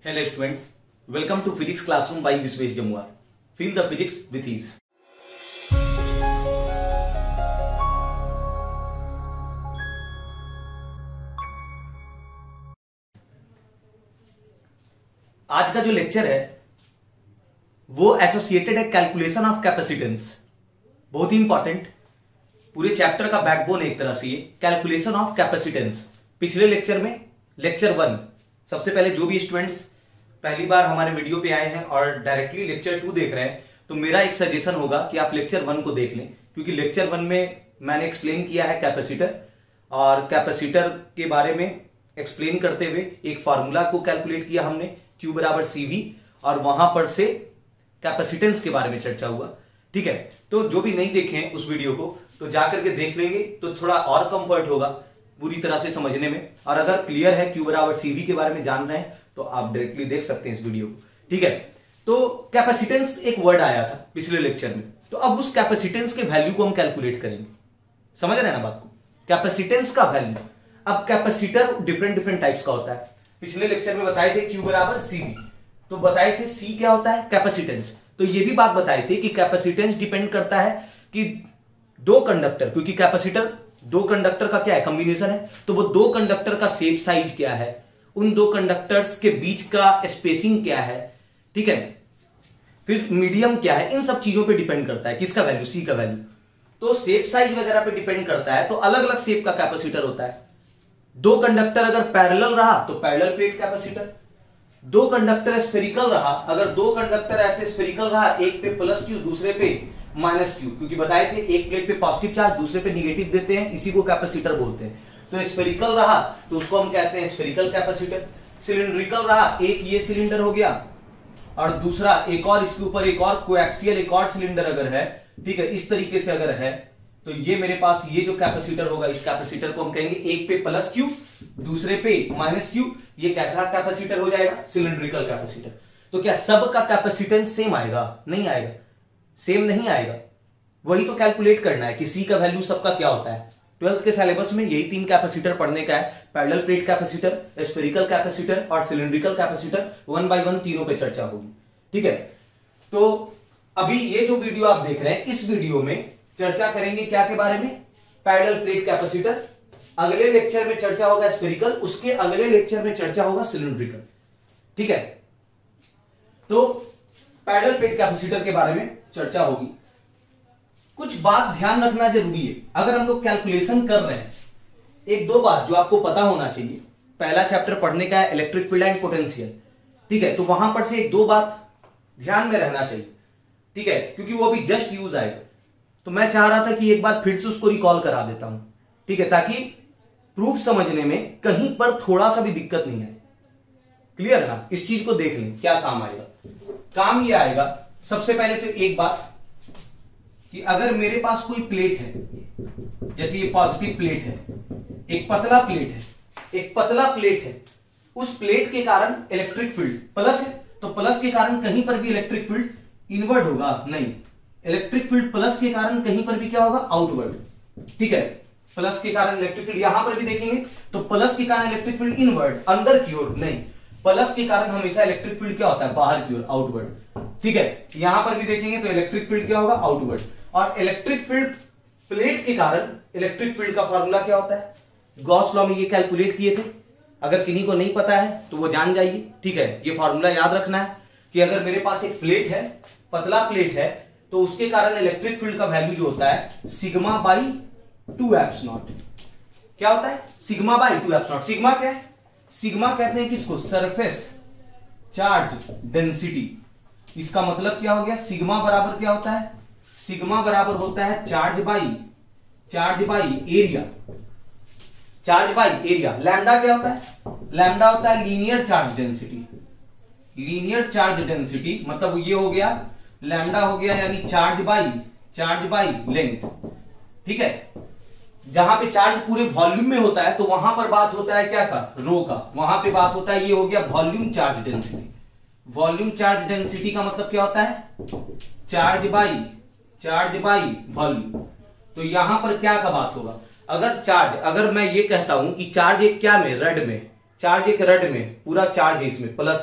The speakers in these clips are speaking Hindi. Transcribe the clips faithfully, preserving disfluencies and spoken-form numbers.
Hello students, welcome to Physics Classroom by Viswesh Jamwar. Feel the physics with ease. आज का जो लेक्चर है वो एसोसिएटेड है कैलकुलेशन ऑफ कैपेसिटेंस. बहुत ही इंपॉर्टेंट, पूरे चैप्टर का बैकबोन है एक तरह से ये कैलकुलेशन ऑफ कैपेसिटेंस. पिछले लेक्चर में लेक्चर वन, सबसे पहले जो भी स्टूडेंट्स पहली बार हमारे वीडियो पे आए हैं और डायरेक्टली लेक्चर टू देख रहे हैं, तो मेरा एक सजेशन होगा कि आप लेक्चर वन को देख लें, क्योंकि लेक्चर वन में मैंने एक्सप्लेन किया है कैपेसिटर, और कैपेसिटर के बारे में एक्सप्लेन करते हुए एक फॉर्मूला को कैलकुलेट किया हमने, Q बराबर सी वी, और वहां पर से कैपेसिटेंस के बारे में चर्चा हुआ. ठीक है, तो जो भी नहीं देखे हैं उस वीडियो को तो जाकर के देख लेंगे तो थोड़ा और कंफर्ट होगा पूरी तरह से समझने में. और अगर क्लियर है Q बराबर सी वी के बारे में जान रहे हैं तो आप डायरेक्टली देख सकते हैं इस वीडियो को. ठीक है, तो कैपेसिटेंस एक वर्ड आया था पिछले लेक्चर में, तो अब उस कैपेसिटेंस के वैल्यू को हम कैलकुलेट करेंगे. समझ रहे हैं ना बात को, कैपेसिटेंस का वैल्यू. अब कैपेसिटर डिफरेंट डिफरेंट टाइप्स का होता है. पिछले लेक्चर में बताए थे Q बराबर सी वी, तो बताए थे C क्या होता है, कैपेसिटेंस. तो ये भी बात बताई थी कि कैपेसिटेंस डिपेंड करता है कि दो कंडक्टर, क्योंकि कैपेसिटर दो कंडक्टर का क्या है, कॉम्बिनेशन है, तो वो दो कंडक्टर का शेप साइज क्या है, उन दो कंडक्टर्स के बीच का स्पेसिंग क्या है, ठीक है, फिर मीडियम क्या है, इन सब चीजों पे डिपेंड करता है. किसका वैल्यू, सी का वैल्यू. तो शेप साइज वगैरह पे डिपेंड करता है. तो अलग अलग शेप का कैपेसिटर होता है. दो कंडक्टर अगर पैरेलल रहा तो पैरेलल प्लेट कैपेसिटर. दो कंडक्टर स्फेरिकल रहा, अगर दो कंडक्टर ऐसे स्फेरिकल रहा, एक पे प्लस क्यू दूसरे पे माइनस क्यू, क्योंकि बताए थे एक प्लेट पे पॉजिटिव चार्ज दूसरे पे निगेटिव देते हैं, इसी को कैपेसिटर बोलते हैं. तो स्फेरिकल रहा तो उसको हम कहते हैं स्फेरिकल कैपेसिटर. सिलिंड्रिकल रहा, एक ये सिलेंडर हो गया और दूसरा एक और इसके ऊपर एक और कोएक्सियल एक और सिलेंडर अगर है, ठीक है, इस तरीके से अगर है, तो ये मेरे पास ये जो कैपेसिटर होगा, इस कैपेसिटर को हम कहेंगे एक पे प्लस क्यू दूसरे पे माइनस क्यू. ये कैसा कैपेसिटर हो जाएगा, सिलिंड्रिकल कैपेसिटर. तो क्या सब का कैपेसिटेंस सेम आएगा, नहीं आएगा, सेम नहीं आएगा. वही तो कैलकुलेट करना है कि सी का वैल्यू सबका क्या होता है. ट्वेल्थ के सिलेबस में यही तीन कैपेसिटर पढ़ने का है, parallel plate capacitor, spherical capacitor और cylindrical capacitor. One by one तीनों पे चर्चा होगी. ठीक है, तो अभी ये जो वीडियो आप देख रहे हैं, इस वीडियो में चर्चा करेंगे क्या के बारे में, पैरेलल प्लेट कैपेसिटर. अगले लेक्चर में चर्चा होगा स्फेरिकल, उसके अगले लेक्चर में चर्चा होगा सिलिंड्रिकल. ठीक है, तो पैरेलल प्लेट कैपेसिटर के बारे में चर्चा होगी. कुछ बात ध्यान रखना जरूरी है अगर हम लोग कैलकुलेशन कर रहे हैं. एक दो बात जो आपको पता होना चाहिए. पहला चैप्टर पढ़ने का है इलेक्ट्रिक फील्ड एंड पोटेंशियल. ठीक है, तो वहां पर से एक दो बात ध्यान में रहना चाहिए. ठीक है, क्योंकि वो अभी जस्ट यूज आएगा, तो मैं चाह रहा था कि एक बार फिर से उसको रिकॉल करा देता हूं. ठीक है, ताकि प्रूफ समझने में कहीं पर थोड़ा सा भी दिक्कत नहीं है. क्लियर है ना, इस चीज को देख लें क्या काम आएगा. काम ये आएगा, सबसे पहले तो एक बात कि अगर मेरे पास कोई प्लेट है, जैसे ये पॉजिटिव प्लेट है, एक पतला प्लेट है, एक पतला प्लेट है, उस प्लेट के कारण इलेक्ट्रिक फील्ड प्लस है, तो प्लस के कारण कहीं पर भी इलेक्ट्रिक फील्ड इनवर्ड होगा नहीं, इलेक्ट्रिक फील्ड प्लस के कारण कहीं पर भी क्या होगा, आउटवर्ड. ठीक है, प्लस के कारण इलेक्ट्रिक फील्ड यहां पर भी देखेंगे तो प्लस के कारण इलेक्ट्रिक फील्ड इनवर्ड, अंदर की ओर नहीं, प्लस के कारण हमेशा इलेक्ट्रिक फील्ड क्या होता है, बाहर की ओर, आउटवर्ड. ठीक है, यहां पर भी देखेंगे तो इलेक्ट्रिक फील्ड क्या होगा, आउटवर्ड. और इलेक्ट्रिक फील्ड प्लेट के कारण इलेक्ट्रिक फील्ड का फॉर्मूला क्या होता है, गॉस लॉ में ये कैलकुलेट किए थे. अगर किन्हीं को नहीं पता है तो वो जान जाइए. ठीक है, ये फॉर्मूला याद रखना है कि अगर मेरे पास एक प्लेट है, पतला प्लेट है, तो उसके कारण इलेक्ट्रिक फील्ड का वैल्यू जो होता है sigma by two eps naught. क्या होता है, sigma by two eps naught. Sigma क्या है, सिग्मा कहते हैं किसको, सरफेस चार्ज डेंसिटी. इसका मतलब क्या हो गया, सिग्मा बराबर क्या होता है, सिग्मा बराबर होता है charge by charge by area, charge by area. Lambda क्या होता है, लैम्डा होता है linear charge density. Linear charge density मतलब ये हो गया लैम्डा हो गया, यानी charge by charge by length. ठीक है, जहां पे चार्ज पूरे वॉल्यूम में होता है तो वहां पर बात होता है क्या का, रो का. वहां पे बात होता है, ये हो गया volume charge density. Volume charge density का मतलब क्या होता है, charge by charge by volume. तो यहां पर क्या का बात होगा, अगर चार्ज, अगर मैं ये कहता हूं कि चार्ज एक क्या में, रेड में, चार्ज एक रेड में पूरा चार्ज है, इसमें प्लस है,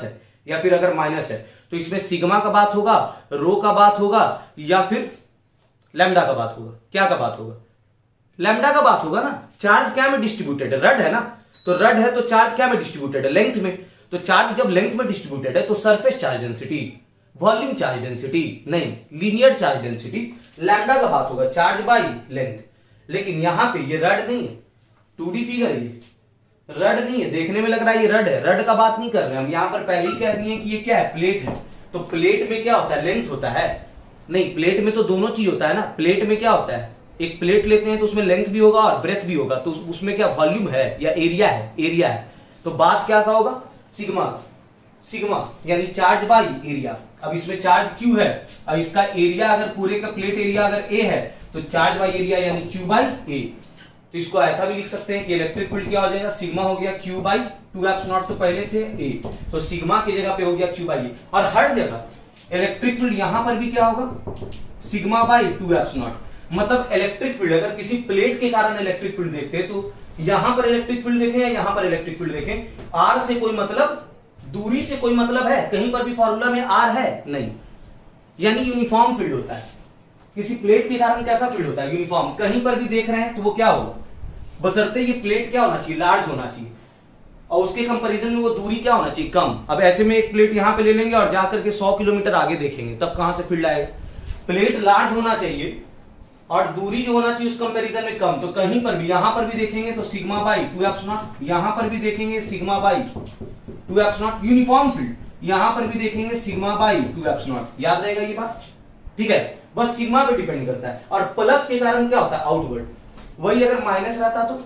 या फिर अगर माइनस है तो इसमें सिग्मा का बात होगा, रो का बात होगा, या फिर लैम्डा का बात होगा। क्या का बात होगा? लैम्डा का बात होगा ना। चार्ज क्या में डिस्ट्रीब्यूटेड है? रड है ना। तो रड है तो चार्ज क्या में डिस्ट्रीब्यूटेड है? लेंथ में। तो चार्ज जब लेंथ में डिस्ट्रीब्यूटेड है तो surface charge density, volume charge density नहीं, लीनियर चार्ज डेंसिटी लैम्डा का बात होगा, चार्ज बाई लेंथ। लेकिन यहां पे ये रड नहीं है, टू डी फिगर है, ये रड नहीं है। देखने में लग रहा है ये रड है, रड का बात नहीं कर रहे हम। यहां पर पहले ही कह दिए हैं कि ये क्या है? प्लेट है। तो प्लेट में क्या होता है? लेंथ होता है नहीं, प्लेट में तो दोनों चीज होता है ना। प्लेट में क्या होता है? एक प्लेट लेते हैं तो उसमें लेंथ भी होगा और ब्रेथ भी होगा, तो उसमें क्या वॉल्यूम है या एरिया है? एरिया है। तो बात क्या का होगा? सिग्मा, सिग्मा यानी चार्ज बाई एरिया। अब इसमें चार्ज क्यू है, अब इसका एरिया अगर पूरे का प्लेट एरिया अगर ए है तो चार्ज बाई एरिया यानी क्यू बाई ए। तो इसको ऐसा भी लिख सकते हैं कि इलेक्ट्रिक फील्ड क्या हो जाएगा? सिग्मा हो गया Q by two eps naught, तो पहले से ए, तो सिग्मा की जगह पे हो गया क्यू बाई ए। और हर जगह इलेक्ट्रिक फील्ड यहां पर भी क्या होगा? Sigma by two eps naught. मतलब इलेक्ट्रिक फील्ड अगर किसी प्लेट के कारण इलेक्ट्रिक फील्ड देखते हैं तो यहां पर इलेक्ट्रिक फील्ड देखें या यहां पर इलेक्ट्रिक फील्ड देखें, आर से कोई मतलब, दूरी से कोई मतलब है? कहीं पर भी फॉर्मूला में आर है नहीं, यानी यूनिफॉर्म फील्ड होता है। किसी प्लेट के कारण कैसा फील्ड होता है? यूनिफॉर्म। कहीं पर भी देख रहे हैं तो वो क्या होगा? बशर्ते ये प्लेट क्या होना चाहिए? लार्ज होना चाहिए, और उसके कंपैरिजन में वो दूरी क्या होना चाहिए? कम। अब ऐसे में एक प्लेट यहां पे ले लेंगे और जाकर के सौ किलोमीटर आगे देखेंगे, तब कहां से फील्ड आएगा? प्लेट लार्ज होना चाहिए और दूरी जो होना चाहिए उस कंपैरिजन में कम। तो कहीं पर भी, यहां पर भी देखेंगे तो sigma by two eps naught, यहां पर भी देखेंगे sigma by two eps naught, uniform field. यहां पर भी देखेंगे sigma by two eps naught. याद रहेगा ये बात? ठीक है, बस सिग्मा पे डिपेंड करता है। और प्लस के कारण क्या होता है? आउटवर्ड। वही अगर माइनस रहता तो,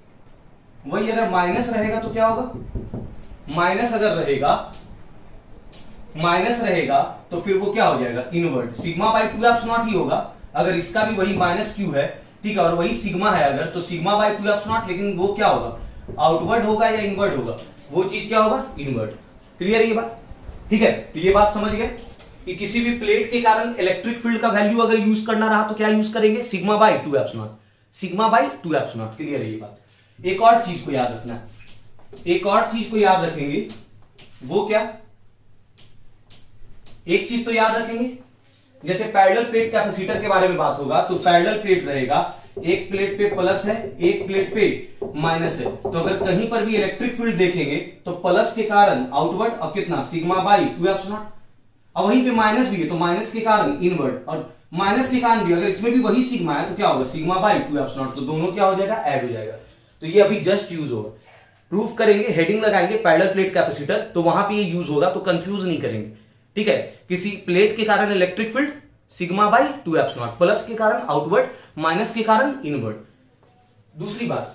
वही अगर माइनस रहेगा तो क्या होगा? माइनस अगर रहेगा, माइनस रहेगा तो फिर वो क्या हो जाएगा? Inward. Sigma by two eps naught ही होगा। अगर इसका भी वही माइनस क्यू है, ठीक है, और वही सिग्मा है अगर, तो sigma by two eps naught, लेकिन वो क्या होगा? आउटवर्ड होगा या इनवर्ड होगा? वो चीज क्या होगा? इनवर्ड। क्लियर है ये बात? ठीक है, तो ये बात समझ गए कि किसी भी प्लेट के कारण इलेक्ट्रिक फील्ड का वैल्यू अगर यूज करना रहा तो क्या यूज करेंगे? Sigma by two eps naught, sigma by two eps naught. Clear है ये बात? एक और चीज को याद रखना, एक और चीज को याद रखेंगे, वो क्या? एक चीज तो याद रखेंगे, जैसे पैरेलल प्लेट कैपेसिटर के बारे में बात होगा तो पैरेलल प्लेट रहेगा, एक प्लेट पे प्लस है, एक प्लेट पे माइनस है। तो अगर कहीं पर भी इलेक्ट्रिक फील्ड देखेंगे तो प्लस के कारण आउटवर्ड और कितना? Sigma by two eps naught. और वहीं पे माइनस भी है तो माइनस के कारण इनवर्ड, और माइनस के कारण भी अगर इसमें भी वही सिग्मा है तो क्या होगा? Sigma by two eps naught. तो दोनों क्या हो जाएगा? ऐड हो जाएगा। तो ये अभी जस्ट यूज होगा, प्रूफ करेंगे, हेडिंग लगाएंगे पैरेलल प्लेट कैपेसिटर, तो वहां पे ये यूज होगा, तो कंफ्यूज नहीं करेंगे। ठीक है, किसी प्लेट के कारण electric field sigma by two eps naught, plus के कारण आउटवर्ड, माइनस के कारण इनवर्ड। दूसरी बात,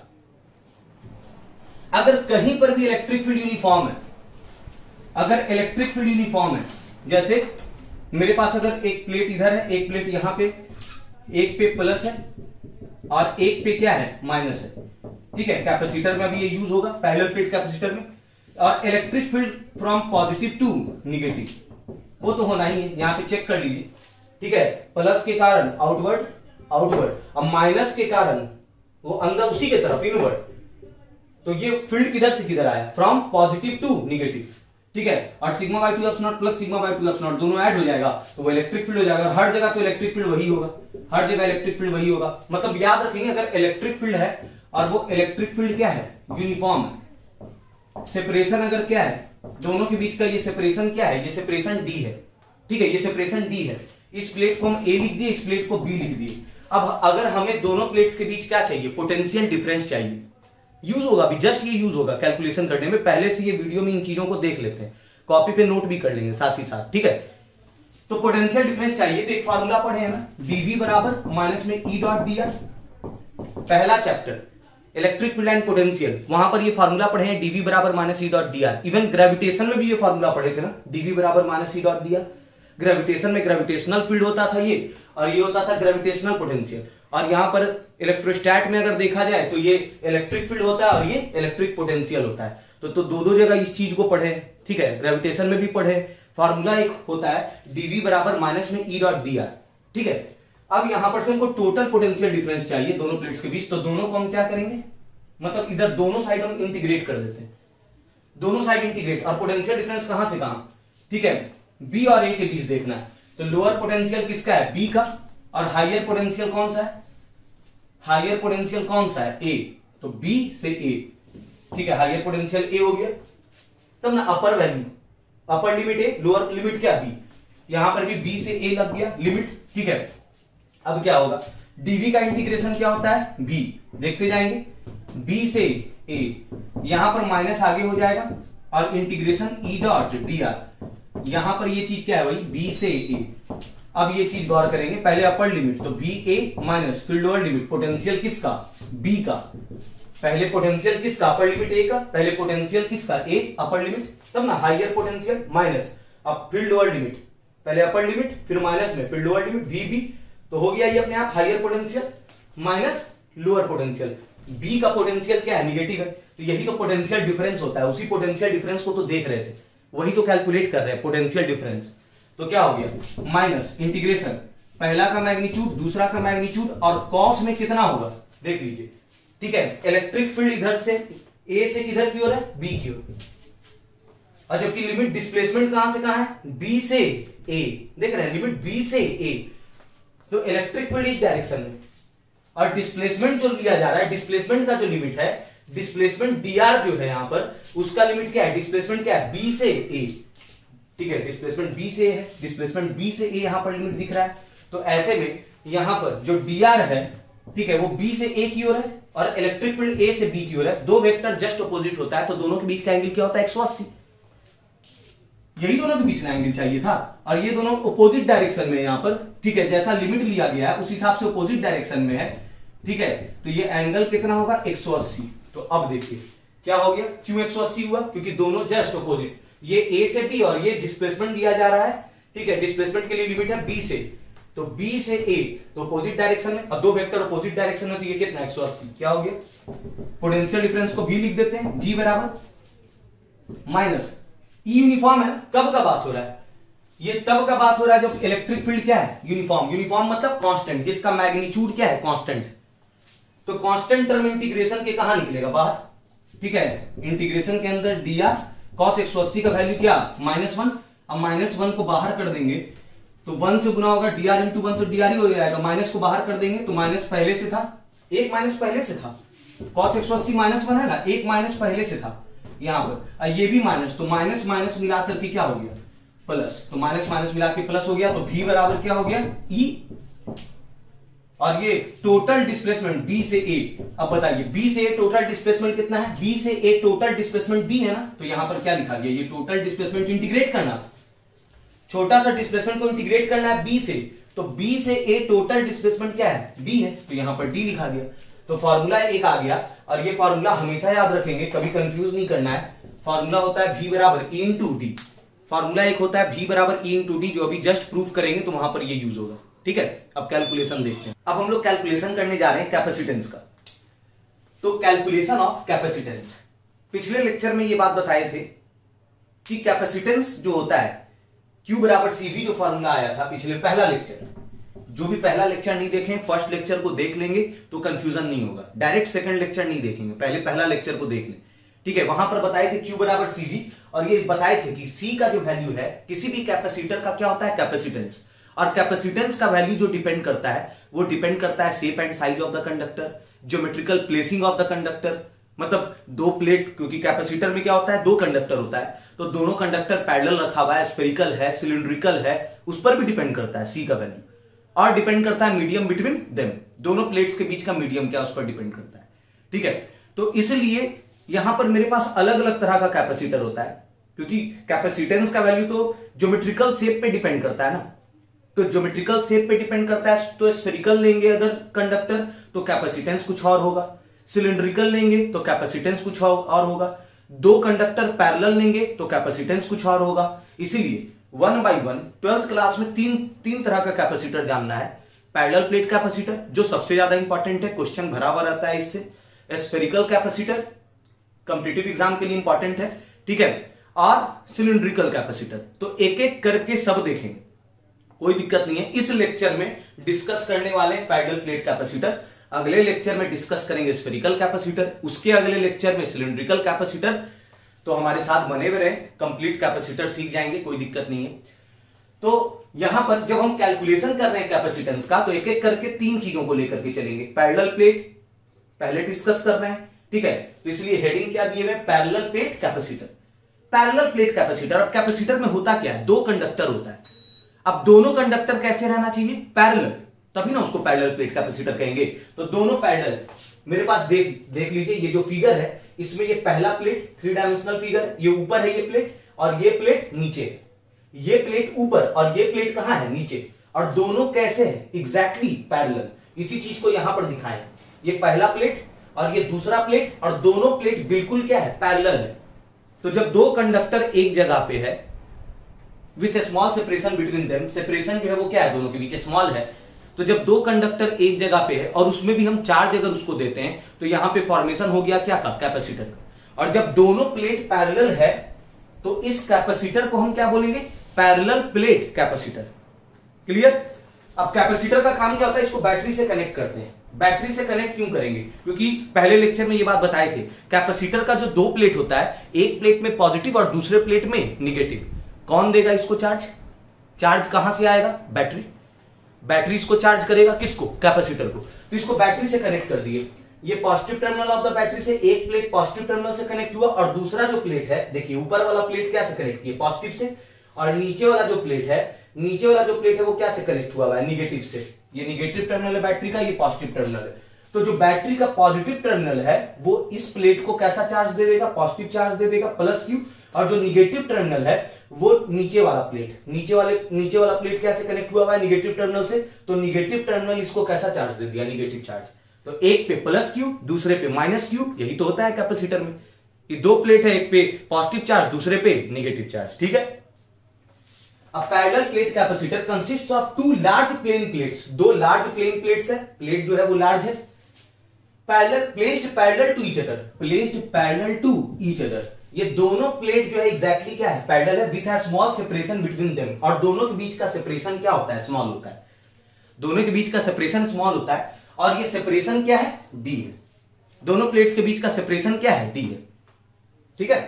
अगर कहीं पर भी इलेक्ट्रिक फील्ड यूनिफॉर्म है, अगर इलेक्ट्रिक फील्ड यूनिफॉर्म है, जैसे मेरे पास अगर एक प्लेट इधर है, एक प्लेट यहां पे, एक पे प्लस है और एक पे क्या है? माइनस है। ठीक है, कैपेसिटर में भी ये यूज होगा, पैरेलल प्लेट कैपेसिटर में। और electric field from positive to negative, वो तो होना ही है, यहां पे चेक कर लीजिए। ठीक है, प्लस के कारण आउटवर्ड, आउटवर्ड, अब माइनस के कारण वो अंदर उसी के तरफ इनवर्ड। तो ये फील्ड किधर से किधर आया? From positive to negative. ठीक है, और sigma by two eps naught plus sigma by two eps naught दोनों ऐड हो जाएगा तो वो इलेक्ट्रिक फील्ड हो जाएगा। हर जगह तो इलेक्ट्रिक फील्ड वही होगा, हर जगह इलेक्ट्रिक फील्ड वही होगा। मतलब याद रखेंगे, अगर इलेक्ट्रिक फील्ड है और वो इलेक्ट्रिक फील्ड क्या है? यूनिफॉर्म है। सेपरेशन अगर क्या है दोनों के बीच का, ये सेपरेशन क्या है? ये सेपरेशन डी है। ठीक है, ये सेपरेशन डी है। इस प्लेट को हम ए लिख दिए, इस प्लेट को बी लिख दिए। अब अगर हमें दोनों प्लेट्स के बीच क्या चाहिए? पोटेंशियल डिफरेंस चाहिए। यूज होगा अभी, जस्ट ये यूज होगा कैलकुलेशन करने में। पहले से ये वीडियो में इन चीजों को देख लेते हैं, कॉपी पे नोट भी कर लेंगे साथ ही साथ। ठीक है, तो पोटेंशियल डिफरेंस चाहिए तो एक फार्मूला पढ़े हैं ना, डीवी बराबर माइनस में ई डॉट डी आर। पहला chapter electric field and potential, वहां पर ये फार्मूला पढ़े हैं, डीवी बराबर minus E dot D R. Even gravitation में भी ये फार्मूला पढ़े थे ना, डीवी बराबर minus E dot D R. Gravitation में ग्रेविटेशनल फील्ड होता था ये, और ये होता था ग्रेविटेशनल पोटेंशियल। और यहां पर इलेक्ट्रोस्टैट में अगर देखा जाए तो ये इलेक्ट्रिक फील्ड होता है और ये इलेक्ट्रिक पोटेंशियल होता है। तो तो दो दो जगह इस चीज को पढ़े। ठीक है, ग्रेविटेशन में भी पढ़े। फार्मूला एक होता है डीवी बराबर माइनस में ई डॉट डी आर। ठीक है, अब यहां पर से हमको टोटल पोटेंशियल डिफरेंस चाहिए दोनों प्लेट्स के बीच। तो दोनों को हम क्या करेंगे? मतलब इधर दोनों साइड हम इंटीग्रेट कर देते हैं, दोनों साइड इंटीग्रेट। और पोटेंशियल डिफरेंस कहां से कहां? ठीक है, बी और ए के बीच देखना है। तो लोअर पोटेंशियल किसका है? बी का। और हाइयर पोटेंशियल कौन सा है? हाइयर पोटेंशियल कौन सा है? ए। तो बी से ए, ठीक है, हाइयर पोटेंशियल ए हो गया। तब ना upper value, upper limit A, lower limit क्या? बी। यहां पर भी बी से ए लग गया लिमिट, ठीक है। अब क्या होगा? डीवी का इंटीग्रेशन क्या होता है? बी। देखते जाएंगे, बी से ए, यहां पर माइनस आगे हो जाएगा और integration E dot D R, यहां पर ये चीज क्या है? वही बी से ए। अब ये चीज गौर करेंगे, पहले अपर लिमिट तो बी ए माइनस, फिर लोअर लिमिट, पोटेंशियल किसका? बी का। पहले पोटेंशियल किसका? अपर लिमिट ए का। पहले पोटेंशियल किसका? A, upper limit. तब ना हाइयर पोटेंशियल माइनस, अब फिर लोअर लिमिट, पहले अपर लिमिट फिर माइनस में फिर लोअर लिमिट, वी बी। तो हो गया ये अपने आप higher potential minus lower potential. B का पोटेंशियल क्या है? निगेटिव है। तो यही तो पोटेंशियल डिफरेंस होता है। उसी पोटेंशियल डिफरेंस को तो देख रहे थे, वही तो कैलकुलेट कर रहे हैं, पोटेंशियल डिफरेंस। तो क्या हो गया? माइनस इंटीग्रेशन, पहला का मैग्नीट्यूड, दूसरा का मैग्नीट्यूड, और कॉस में कितना होगा देख लीजिए, ठीक है। इलेक्ट्रिक फील्ड इधर से ए से किधर की ओर है? बी की ओर। और जबकि लिमिट डिस्प्लेसमेंट कहां से कहां है? बी से ए। देख रहे हैं, लिमिट बी से ए। तो इलेक्ट्रिक फील्ड इस डायरेक्शन में, और डिस्प्लेसमेंट जो लिया जा रहा है, डिस्प्लेसमेंट का जो लिमिट है, डिस्प्लेसमेंट डीआर जो है यहां पर, उसका लिमिट क्या है? डिस्प्लेसमेंट क्या है? बी से ए, ठीक है। डिस्प्लेसमेंट बी से है, डिस्प्लेसमेंट बी से ए यहां पर लिमिट दिख रहा है। तो ऐसे में यहां पर जो डीआर है, ठीक है, वो बी से ए की ओर है और इलेक्ट्रिक फील्ड ए से बी की ओर है। दो वेक्टर जस्ट अपोजिट होता है, तो दोनों के बीच का एंगल क्या होता है? एक सौ अस्सी। यही दोनों के बीच का एंगल चाहिए था, और ये दोनों अपोजिट डायरेक्शन में यहां पर, ठीक है, जैसा लिमिट लिया गया है उस हिसाब से अपोजिट डायरेक्शन में है, ठीक है। तो ये एंगल कितना होगा? एक सौ अस्सी। तो अब देखिए क्या हो गया? क्यों एक सौ अस्सी हुआ? क्योंकि दोनों जस्ट अपोजिट, ये ए से बी और ये डिस्प्लेसमेंट दिया जा रहा है, ठीक है। डिस्प्लेसमेंट के लिए लिमिट है बी से, तो बी से ए, तो अपोजिट डायरेक्शन में, और दो वेक्टर अपोजिट डायरेक्शन में, तो ये कितना? एक सौ अस्सी। क्या हो गया? पोटेंशियल डिफरेंस को भी लिख देते हैं, डी बराबर माइनस ई यूनिफॉर्म है। कब का बात हो रहा है? ये तब का बात हो रहा है जब इलेक्ट्रिक फील्ड क्या है? यूनिफॉर्म। यूनिफॉर्म मतलब कांस्टेंट, जिसका मैग्नीट्यूड क्या है? कांस्टेंट। तो कांस्टेंट टर्म इंटीग्रेशन के कहां निकलेगा? बाहर, ठीक है। इंटीग्रेशन के अंदर डी आर कॉस एक सौ अस्सी का वैल्यू क्या? Minus one. अब माइनस वन को बाहर कर देंगे तो वन से गुना होगा, डी आर इंटू वन, तो डी आर ही हो जाएगा। माइनस को बाहर कर देंगे तो माइनस पहले से था, एक माइनस पहले से था। कॉस एक सौ अस्सी माइनस वन है ना, एक माइनस पहले से था यहां पर, ये भी माइनस, तो माइनस माइनस मिलाकर के क्या हो गया? प्लस। तो माइनस माइनस मिला के प्लस हो गया, तो भी बराबर क्या हो गया? ई। और ये टोटल डिस्प्लेसमेंट बी से ए। अब बताइए बी से ए टोटल डिस्प्लेसमेंट कितना है? बी से ए टोटल डिस्प्लेसमेंट डी है ना, तो यहां पर क्या लिखा गया? ये टोटल डिस्प्लेसमेंट इंटीग्रेट करना, छोटा सा डिस्प्लेसमेंट को इंटीग्रेट करना है बी से, तो बी से ए टोटल डिस्प्लेसमेंट क्या है? डी है, तो यहां पर डी लिखा गया। तो फॉर्मूला एक आ गया, और ये फॉर्मूला हमेशा याद रखेंगे, कभी कंफ्यूज नहीं करना है। फॉर्मूला होता है v बराबर ई इंटू डी। फॉर्मूला एक होता है v बराबर ई इंटू डी, जो अभी जस्ट प्रूफ करेंगे तो वहां पर ये यूज होगा, ठीक है। अब कैलकुलेशन देखते हैं। अब हम लोग कैलकुलेशन करने जा रहे हैं कैपेसिटेंस का। तो कैलकुलेशन ऑफ कैपेसिटेंस, पिछले लेक्चर में ये बात बताए थे कि कैपेसिटेंस जो होता है Q बराबर सी वी, जो फॉर्मूला आया था पिछले पहला लेक्चर, जो भी पहला लेक्चर नहीं देखें फर्स्ट लेक्चर को देख लेंगे तो कंफ्यूजन नहीं होगा। डायरेक्ट सेकंड लेक्चर नहीं देखेंगे, पहले पहला लेक्चर को देख लें, ठीक है। वहां पर बताए थे Q बराबर सी वी, और ये बताए थे कि C का जो वैल्यू है किसी भी कैपेसिटर का क्या होता है? कैपेसिटेंस। और कैपेसिटेंस का वैल्यू जो डिपेंड करता है वो डिपेंड करता है shape and size of the conductor, geometrical placing of the conductor. मतलब दो प्लेट, क्योंकि कैपेसिटर में क्या होता है? दो कंडक्टर होता है, तो दोनों कंडक्टर पैरेलल रखा हुआ है, स्फेरिकल है, सिलिंड्रिकल है, उस पर भी डिपेंड करता है सी का वैल्यू। और डिपेंड करता है मीडियम बिटवीन देम, दोनों प्लेट्स के बीच का मीडियम क्या उस पर डिपेंड करता है, ठीक है। तो इसलिए यहां पर मेरे पास अलग अलग तरह का कैपेसिटर होता है, क्योंकि कैपेसिटेंस का वैल्यू तो ज्योमेट्रिकल शेप पे डिपेंड करता है ना। तो ज्योमेट्रिकल शेप पे डिपेंड करता है, तो स्फेरिकल लेंगे अगर कंडक्टर तो कैपेसिटेंस कुछ और होगा, सिलिंड्रिकल लेंगे तो कैपेसिटेंस कुछ और होगा, दो कंडक्टर पैरेलल लेंगे तो कैपेसिटेंस कुछ और होगा। इसीलिए one by one twelfth class में तीन तीन तरह का कैपेसिटर जानना है। पैरेलल प्लेट कैपेसिटर जो सबसे ज्यादा इंपॉर्टेंट है, क्वेश्चन भरा हुआ रहता है इससे। स्फेरिकल कैपेसिटर कॉम्पिटिटिव एग्जाम के लिए इंपॉर्टेंट है, ठीक है। और सिलिंड्रिकल कैपेसिटर, तो एक एक करके सब देखेंगे, कोई दिक्कत नहीं है। इस लेक्चर में डिस्कस करने वाले पैरेलल प्लेट कैपेसिटर, अगले लेक्चर में डिस्कस करेंगे स्फेरिकल कैपेसिटर, उसके अगले लेक्चर में सिलिंड्रिकल कैपेसिटर, तो हमारे साथ बने हुए रहे, कंप्लीट कैपेसिटर सीख जाएंगे, कोई दिक्कत नहीं है। तो यहां पर जब हम कैलकुलेशन कर रहे हैं कैपेसिटेंस का, तो एक एक करके तीन चीजों को लेकर के चलेंगे। पैरेलल प्लेट पहले डिस्कस कर रहे हैं, ठीक है, तो इसलिए हेडिंग क्या दिए हुए, parallel plate capacitor. Parallel plate capacitor, अब कैपेसिटर में होता क्या है, दो कंडक्टर होता है। अब दोनों कंडक्टर कैसे रहना चाहिए, पैरेलल, तभी ना उसको पैरेलल प्लेट कैपेसिटर कहेंगे। तो दोनों पैरेलल, मेरे पास देख देख लीजिए ये जो फिगर है, इसमें ये पहला प्लेट थ्री डायमेंशनल फिगर, ये ऊपर है ये प्लेट, और ये प्लेट नीचे, ये प्लेट ऊपर और ये प्लेट कहां है, नीचे, और दोनों कैसे है, एग्जैक्टली पैरेलल। इसी चीज को यहां पर दिखाएं, ये पहला प्लेट और ये दूसरा प्लेट, और दोनों प्लेट बिल्कुल क्या है, पैरेलल है। तो जब दो कंडक्टर एक जगह पे है with small separation between them, separation जो है वो क्या है, दोनों के बीच स्मॉल है, तो जब दो कंडक्टर एक जगह पे है और उसमें भी हम चार्ज अगर उसको देते हैं, तो यहां पे फॉर्मेशन हो गया क्या का, कैपेसिटर का। और जब दोनों प्लेट पैरेलल है तो इस कैपेसिटर को हम क्या बोलेंगे, पैरेलल प्लेट कैपेसिटर। क्लियर। अब कैपेसिटर का काम क्या होता है, इसको बैटरी से कनेक्ट करते हैं। बैटरी से कनेक्ट क्यों करेंगे, क्योंकि पहले लेक्चर में ये बात बताए थे, कैपेसिटर का जो दो प्लेट होता है, एक प्लेट में पॉजिटिव और दूसरे प्लेट में निगेटिव, कौन देगा इसको चार्ज, चार्ज कहां से आएगा, बैटरी। बैटरी इसको चार्ज करेगा, किसको, कैपेसिटर को। तो इसको बैटरी से कनेक्ट कर दिए, ये positive terminal of the battery से एक प्लेट पॉजिटिव टर्मिनल से कनेक्ट हुआ, और दूसरा जो प्लेट है, देखिए ऊपर वाला प्लेट क्या से कनेक्ट किया, पॉजिटिव से, और नीचे वाला जो प्लेट है, नीचे वाला जो प्लेट है वो क्या से कनेक्ट हुआ है, निगेटिव से। ये निगेटिव टर्मिनल है बैटरी का, ये पॉजिटिव टर्मिनल है। तो जो बैटरी का पॉजिटिव टर्मिनल है वो इस प्लेट को कैसा चार्ज दे देगा, पॉजिटिव चार्ज दे देगा, प्लस क्यू। और जो निगेटिव टर्मिनल है वो नीचे वाला प्लेट, नीचे वाले नीचे वाला प्लेट कैसे कनेक्ट हुआ है, निगेटिव टर्मिनल से, तो निगेटिव टर्मिनल इसको कैसा चार्ज दे दिया, निगेटिव चार्ज। तो एक पे प्लस क्यू, दूसरे पे माइनस क्यू, यही तो होता है कैपेसिटर में। ये दो प्लेट है, एक पे पॉजिटिव चार्ज, दूसरे पे निगेटिव चार्ज, ठीक है। A parallel plate capacitor consists of two large plane plates, दो large plane plates है, प्लेट जो है वो large है, parallel placed parallel to each other, placed parallel to each other। ये दोनों प्लेट जो है एग्जैक्टली क्या है, पैरेलल है, with a small separation between them, और दोनों के बीच का सेपरेशन क्या होता है, स्मॉल होता है। दोनों के बीच का सेपरेशन स्मॉल होता है, और ये सेपरेशन क्या है, डी है। दोनों प्लेट्स के बीच का सेपरेशन क्या है, डी है, ठीक है।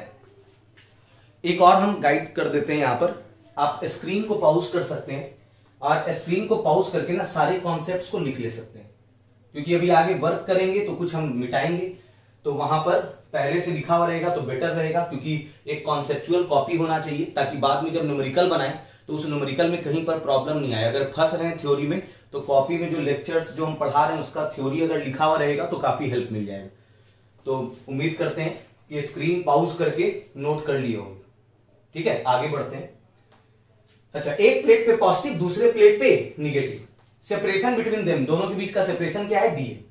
एक और हम गाइड कर देते हैं, यहां पर आप स्क्रीन को पॉज कर सकते हैं, और स्क्रीन को पॉज करके ना सारे कॉन्सेप्ट्स को लिख ले सकते हैं, क्योंकि अभी आगे वर्क करेंगे तो कुछ हम मिटाएंगे, तो वहां पर पहले से लिखा हुआ रहेगा तो बेटर रहेगा, क्योंकि एक कॉन्सेप्चुअल कॉपी होना चाहिए, ताकि बाद में जब न्यूमेरिकल बनाए तो उस न्यूमेरिकल में कहीं पर प्रॉब्लम नहीं आए। अगर फंस रहे हैं थ्योरी में, तो कॉपी में जो लेक्चर्स जो हम पढ़ा रहे हैं उसका थ्योरी अगर लिखा हुआ रहेगा तो काफी हेल्प मिल जाएगा। तो उम्मीद करते हैं कि स्क्रीन पॉज करके नोट कर लिए होंगे, ठीक है। आगे बढ़ते हैं। अच्छा, एक प्लेट पे पॉजिटिव, दूसरे प्लेट पे निगेटिव, सेपरेशन बिटवीन देम, दोनों के बीच का सेपरेशन क्या है, डी है।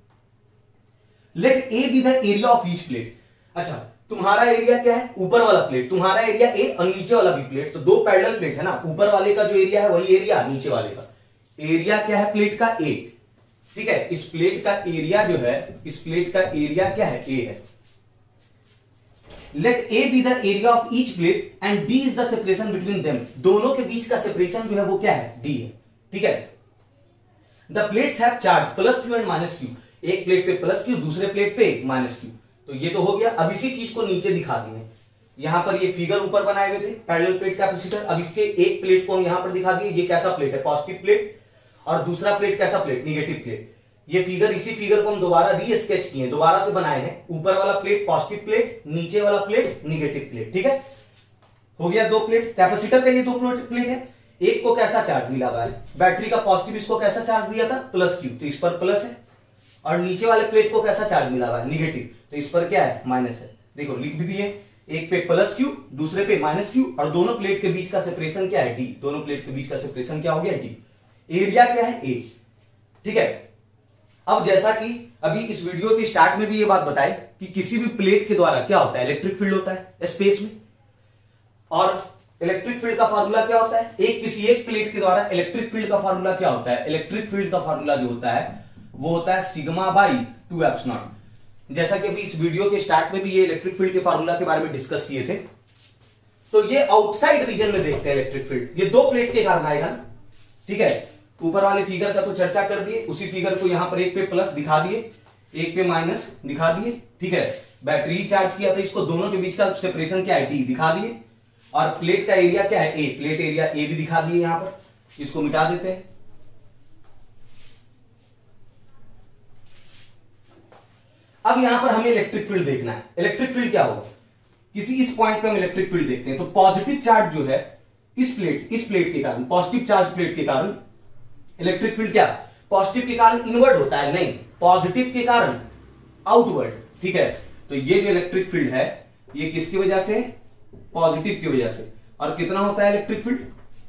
Let A be the area of each plate. अच्छा, तुम्हारा एरिया क्या है, ऊपर वाला प्लेट, तुम्हारा एरिया ए और नीचे वाला भी प्लेट, तो दो पैरेलल प्लेट है ना, ऊपर वाले का जो एरिया है वही एरिया नीचे वाले का। एरिया क्या है प्लेट का, ए, ठीक है। इस प्लेट का एरिया जो है, इस प्लेट का एरिया क्या है, ए है। Let A be the area of each plate and D is the separation between them। दोनों के बीच का सेपरेशन जो है वो क्या है, D है, ठीक है। The plates have charge plus Q and minus Q। एक प्लेट पे प्लस क्यू, दूसरे प्लेट पे माइनस क्यू, तो ये तो हो गया। अब इसी चीज को नीचे दिखा दिए, यहां पर ये फिगर ऊपर बनाए हुए थे पैरेलल प्लेट कैपेसिटर। अब इसके एक प्लेट को हम यहां पर दिखा दिए, ये कैसा प्लेट है, पॉजिटिव प्लेट, और दूसरा प्लेट कैसा प्लेट, निगेटिव प्लेट। ये फिगर, इसी फिगर को हम दोबारा री स्केच किए, दोबारा से बनाए हैं। ऊपर वाला प्लेट पॉजिटिव प्लेट, नीचे वाला प्लेट निगेटिव प्लेट, ठीक है। हो गया दो प्लेट, कैपेसिटर का ये दो प्लेट है। एक को कैसा चार्ज मिला हुआ है, बैटरी का पॉजिटिव, इसको कैसा चार्ज दिया था, प्लस क्यू, तो इस पर प्लस है। और नीचे वाले प्लेट को कैसा चार्ज मिला हुआ है, निगेटिव, तो इस पर क्या है, माइनस है। देखो लिख भी दिए, एक पे प्लस क्यू, दूसरे पे माइनस क्यू, और दोनों प्लेट के बीच का सेपरेशन क्या है, डी। दोनों प्लेट के बीच का सेपरेशन क्या हो गया, डी। एरिया क्या है, ए, ठीक है। अब जैसा कि अभी इस वीडियो के स्टार्ट में भी ये बात बताई कि किसी भी प्लेट के द्वारा क्या होता है, इलेक्ट्रिक फील्ड होता है स्पेस में। और इलेक्ट्रिक फील्ड का फार्मूला क्या होता है, एक किसी एक प्लेट के द्वारा इलेक्ट्रिक फील्ड का फार्मूला क्या होता है, इलेक्ट्रिक फील्ड का फार्मूला जो होता है वो होता है sigma by two eps naught. जैसा कि अभी इस वीडियो के स्टार्ट में भी ये इलेक्ट्रिक फील्ड के फार्मूला के बारे में डिस्कस किए थे। तो ये आउटसाइड रीजन में देखते हैं इलेक्ट्रिक फील्ड, ये दो प्लेट के कारण आएगा ना, ठीक है। ऊपर वाले फिगर का तो चर्चा कर दिए, उसी फिगर को यहां पर एक पे प्लस दिखा दिए, एक पे माइनस दिखा दिए, ठीक है। बैटरी चार्ज किया तो इसको दोनों के बीच का सेपरेशन क्या है, टी दिखा दिए। और प्लेट का एरिया क्या है, ए, प्लेट एरिया ए भी दिखा दिए यहां पर, इसको मिटा देते हैं। अब यहां पर हमें इलेक्ट्रिक फील्ड देखना है। इलेक्ट्रिक फील्ड क्या होगा, किसी इस पॉइंट पे हम इलेक्ट्रिक फील्ड देखते हैं तो पॉजिटिव चार्ज जो है इस प्लेट इस प्लेट के कारण, पॉजिटिव चार्ज प्लेट के कारण इलेक्ट्रिक फील्ड क्या, पॉजिटिव के कारण इनवर्ड होता है, नहीं, पॉजिटिव के कारण आउटवर्ड। ठीक है, तो ये जो इलेक्ट्रिक फील्ड है ये किसकी वजह से, पॉजिटिव की वजह से। और कितना होता है इलेक्ट्रिक फील्ड,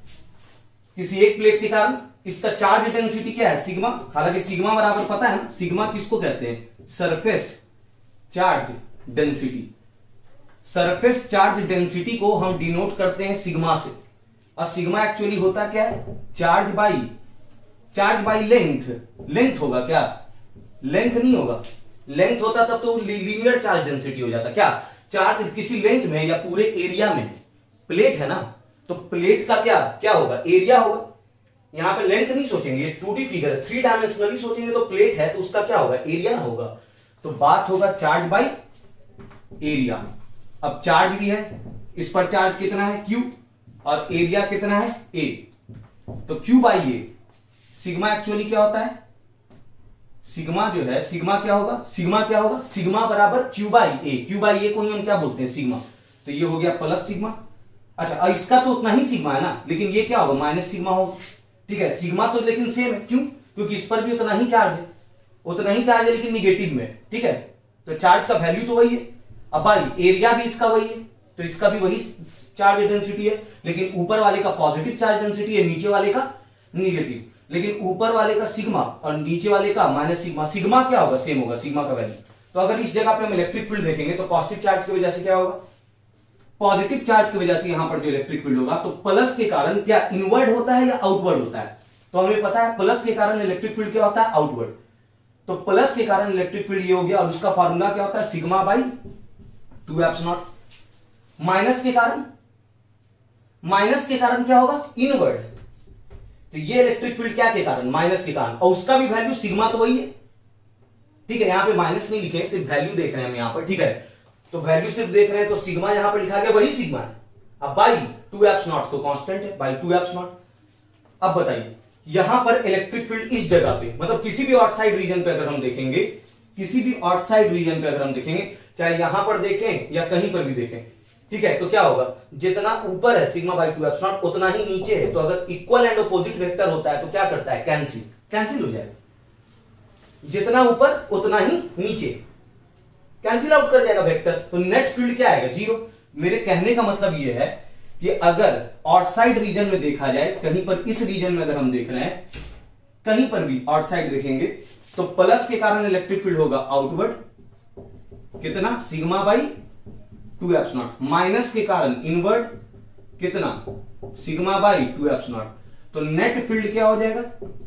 किसी एक प्लेट के कारण। इसका चार्ज डेंसिटी क्या है, सिग्मा। हालांकि सिग्मा बराबर पता है ना, सिग्मा किसको कहते हैं, surface charge density. Surface charge density को हम डिनोट करते हैं सिग्मा से। और सिग्मा एक्चुअली होता क्या है, charge by charge by length. Length होगा क्या, लेंथ नहीं होगा, लेंथ होता तब तो लीनियर चार्ज डेंसिटी हो जाता। क्या, चार्ज किसी लेंथ में या पूरे एरिया में, प्लेट है ना, तो प्लेट का क्या क्या होगा, एरिया होगा। यहां पे लेंथ नहीं सोचेंगे, ये टू डी फिगर है, थ्री डायमेंशनली सोचेंगे तो प्लेट है तो उसका क्या होगा, एरिया होगा। तो बात होगा चार्ज बाई एरिया। अब चार्ज भी है, इस पर चार्ज कितना है, क्यू, और एरिया कितना है, ए। तो Q by A, sigma actually क्या होता है, सिग्मा जो है, सिग्मा क्या होगा, सिग्मा क्या होगा, सिग्मा बराबर Q by A. Q by A को ही हम क्या बोलते हैं, सिग्मा। तो ये हो गया प्लस सिग्मा। अच्छा, इसका तो उतना ही सिग्मा है ना, लेकिन ये क्या होगा, माइनस सिग्मा होगा। ठीक है, सिग्मा तो लेकिन सेम है, क्यों, क्योंकि इस पर भी उतना ही चार्ज है, उतना ही चार्ज है लेकिन निगेटिव में। ठीक है, तो चार्ज का वैल्यू तो वही है। अब भाई एरिया भी इसका वही है, तो इसका भी वही चार्ज डेंसिटी है, लेकिन ऊपर वाले का पॉजिटिव चार्ज डेंसिटी है, नीचे वाले का निगेटिव। लेकिन ऊपर वाले का सिग्मा और नीचे वाले का माइनस सिग्मा। सिग्मा क्या होगा, सेम होगा, सिग्मा का वैल्यू। तो अगर इस जगह पे हम इलेक्ट्रिक फील्ड देखेंगे तो पॉजिटिव चार्ज की वजह से क्या होगा, पॉजिटिव चार्ज की वजह से यहां पर जो इलेक्ट्रिक फील्ड होगा, तो प्लस के कारण क्या इनवर्ड होता है या आउटवर्ड होता है। तो हमें पता है प्लस के कारण इलेक्ट्रिक फील्ड क्या होता है, आउटवर्ड। तो प्लस के कारण इलेक्ट्रिक फील्ड ये हो गया, और उसका फॉर्मूला क्या होता है, sigma by two eps naught. Minus के कारण, माइनस के कारण क्या होगा, इनवर्ड। तो ये इलेक्ट्रिक फील्ड क्या के कारण, माइनस के कारण, और उसका भी वैल्यू सिग्मा तो वही है। ठीक है, यहां पे माइनस नहीं लिखे, सिर्फ वैल्यू देख रहे हैं हम यहां पर। ठीक है, तो वैल्यू सिर्फ देख रहे हैं, तो सिग्मा यहां पर लिखा गया वही सिग्मा है। अब बाई टू एप्स नॉट तो कांस्टेंट है, बाई टू एप्स नॉट। अब बताइए, यहां पर इलेक्ट्रिक फील्ड इस जगह पे, मतलब किसी भी आउटसाइड रीजन पे अगर हम देखेंगे, किसी भी आउटसाइड रीजन पे अगर हम देखेंगे, चाहे यहां पर देखें या कहीं पर भी देखें, ठीक है, तो क्या होगा, जितना ऊपर है sigma by two eps naught उतना ही नीचे है। तो अगर इक्वल एंड अपोजिट वेक्टर होता है तो क्या करता है, कैंसिल, कैंसिल हो जाएगा। जितना ऊपर उतना ही नीचे, कैंसिल आउट कर जाएगा वेक्टर। तो नेट फील्ड क्या आएगा, जीरो। मेरे कहने का मतलब यह है कि अगर आउटसाइड रीजन में देखा जाए, कहीं पर इस रीजन में अगर हम देख रहे हैं, कहीं पर भी आउटसाइड देखेंगे, तो प्लस के कारण इलेक्ट्रिक फील्ड होगा आउटवर्ड, कितना, sigma by two eps naught. Minus के कारण इनवर्ड, कितना, sigma by two eps naught. तो नेट फील्ड क्या हो जाएगा,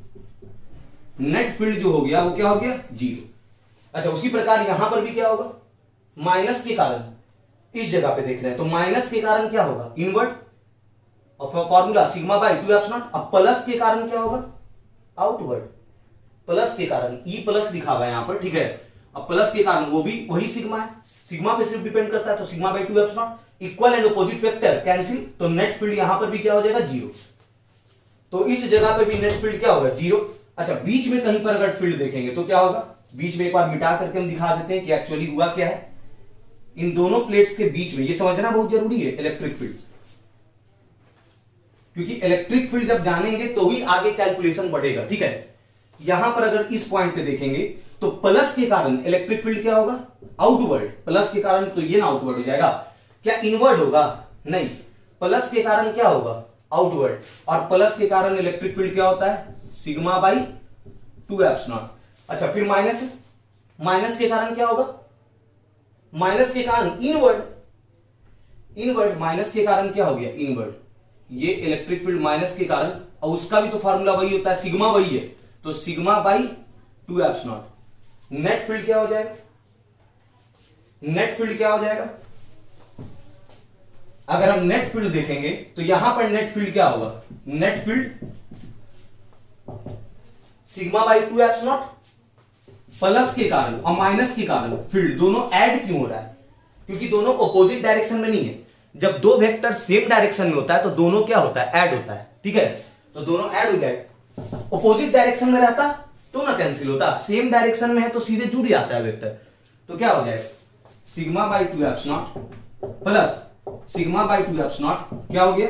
नेट फील्ड जो हो गया वो क्या हो गया, जीरो। अच्छा, उसी प्रकार यहां पर भी क्या होगा, माइनस के कारण, इस जगह पे देख रहे हैं तो माइनस के कारण क्या होगा, इनवर्ड, और formula sigma by two eps naught. अब प्लस के कारण क्या होगा, आउटवर्ड, प्लस के कारण ई प्लस लिखा हुआ है यहां पर। ठीक है, अब प्लस के कारण वो भी वही सिग्मा है, सिग्मा पे सिर्फ डिपेंड करता है, तो sigma by two eps naught. Equal and opposite vector cancel, तो नेट फील्ड यहां पर भी क्या हो जाएगा, जीरो। तो इस जगह पे भी नेट फील्ड क्या होगा, जीरो। अच्छा, बीच में कहीं पर अगर फील्ड देखेंगे तो क्या होगा, बीच में एक बार मिटा करके हम दिखा देते हैं कि एक्चुअली हुआ क्या है। इन दोनों प्लेट्स के बीच में, ये समझना बहुत जरूरी है, इलेक्ट्रिक फील्ड, क्योंकि इलेक्ट्रिक फील्ड जब जानेंगे तो ही आगे कैलकुलेशन बढ़ेगा। ठीक है, यहां पर अगर इस पॉइंट पे देखेंगे तो प्लस के कारण इलेक्ट्रिक फील्ड क्या होगा, आउटवर्ड। प्लस के कारण तो ये ना आउटवर्ड हो जाएगा, क्या इनवर्ड होगा, नहीं, प्लस के कारण क्या होगा, आउटवर्ड। और प्लस के कारण इलेक्ट्रिक फील्ड क्या होता है, sigma by two eps naught. अच्छा, फिर माइनस है, माइनस के कारण क्या होगा, माइनस के कारण इनवर्ड, इनवर्ड, माइनस के कारण क्या हो गया, इनवर्ड। ये इलेक्ट्रिक फील्ड माइनस के कारण, और उसका भी तो फॉर्मूला वही होता है, सिग्मा वही है, तो sigma by two eps naught. Net field क्या हो जाएगा, नेट फील्ड क्या हो जाएगा, अगर हम नेट फील्ड देखेंगे तो यहां पर नेट फील्ड क्या होगा, net field sigma by two eps naught plus के कारण और माइनस के कारण फील्ड दोनों ऐड क्यों हो रहा है? क्योंकि दोनों ऑपोजिट डायरेक्शन में नहीं है। जब दो वेक्टर सेम डायरेक्शन में होता है तो दोनों क्या होता है? ऐड होता है। ठीक है, तो दोनों ऐड हो जाए। ऑपोजिट डायरेक्शन में रहता तो ना कैंसिल होता, सेम डायरेक्शन में है तो सीधे जुड़ जाता है वेक्टर। तो क्या हो जाएगा? Sigma by two eps naught plus sigma by two eps naught क्या हो गया?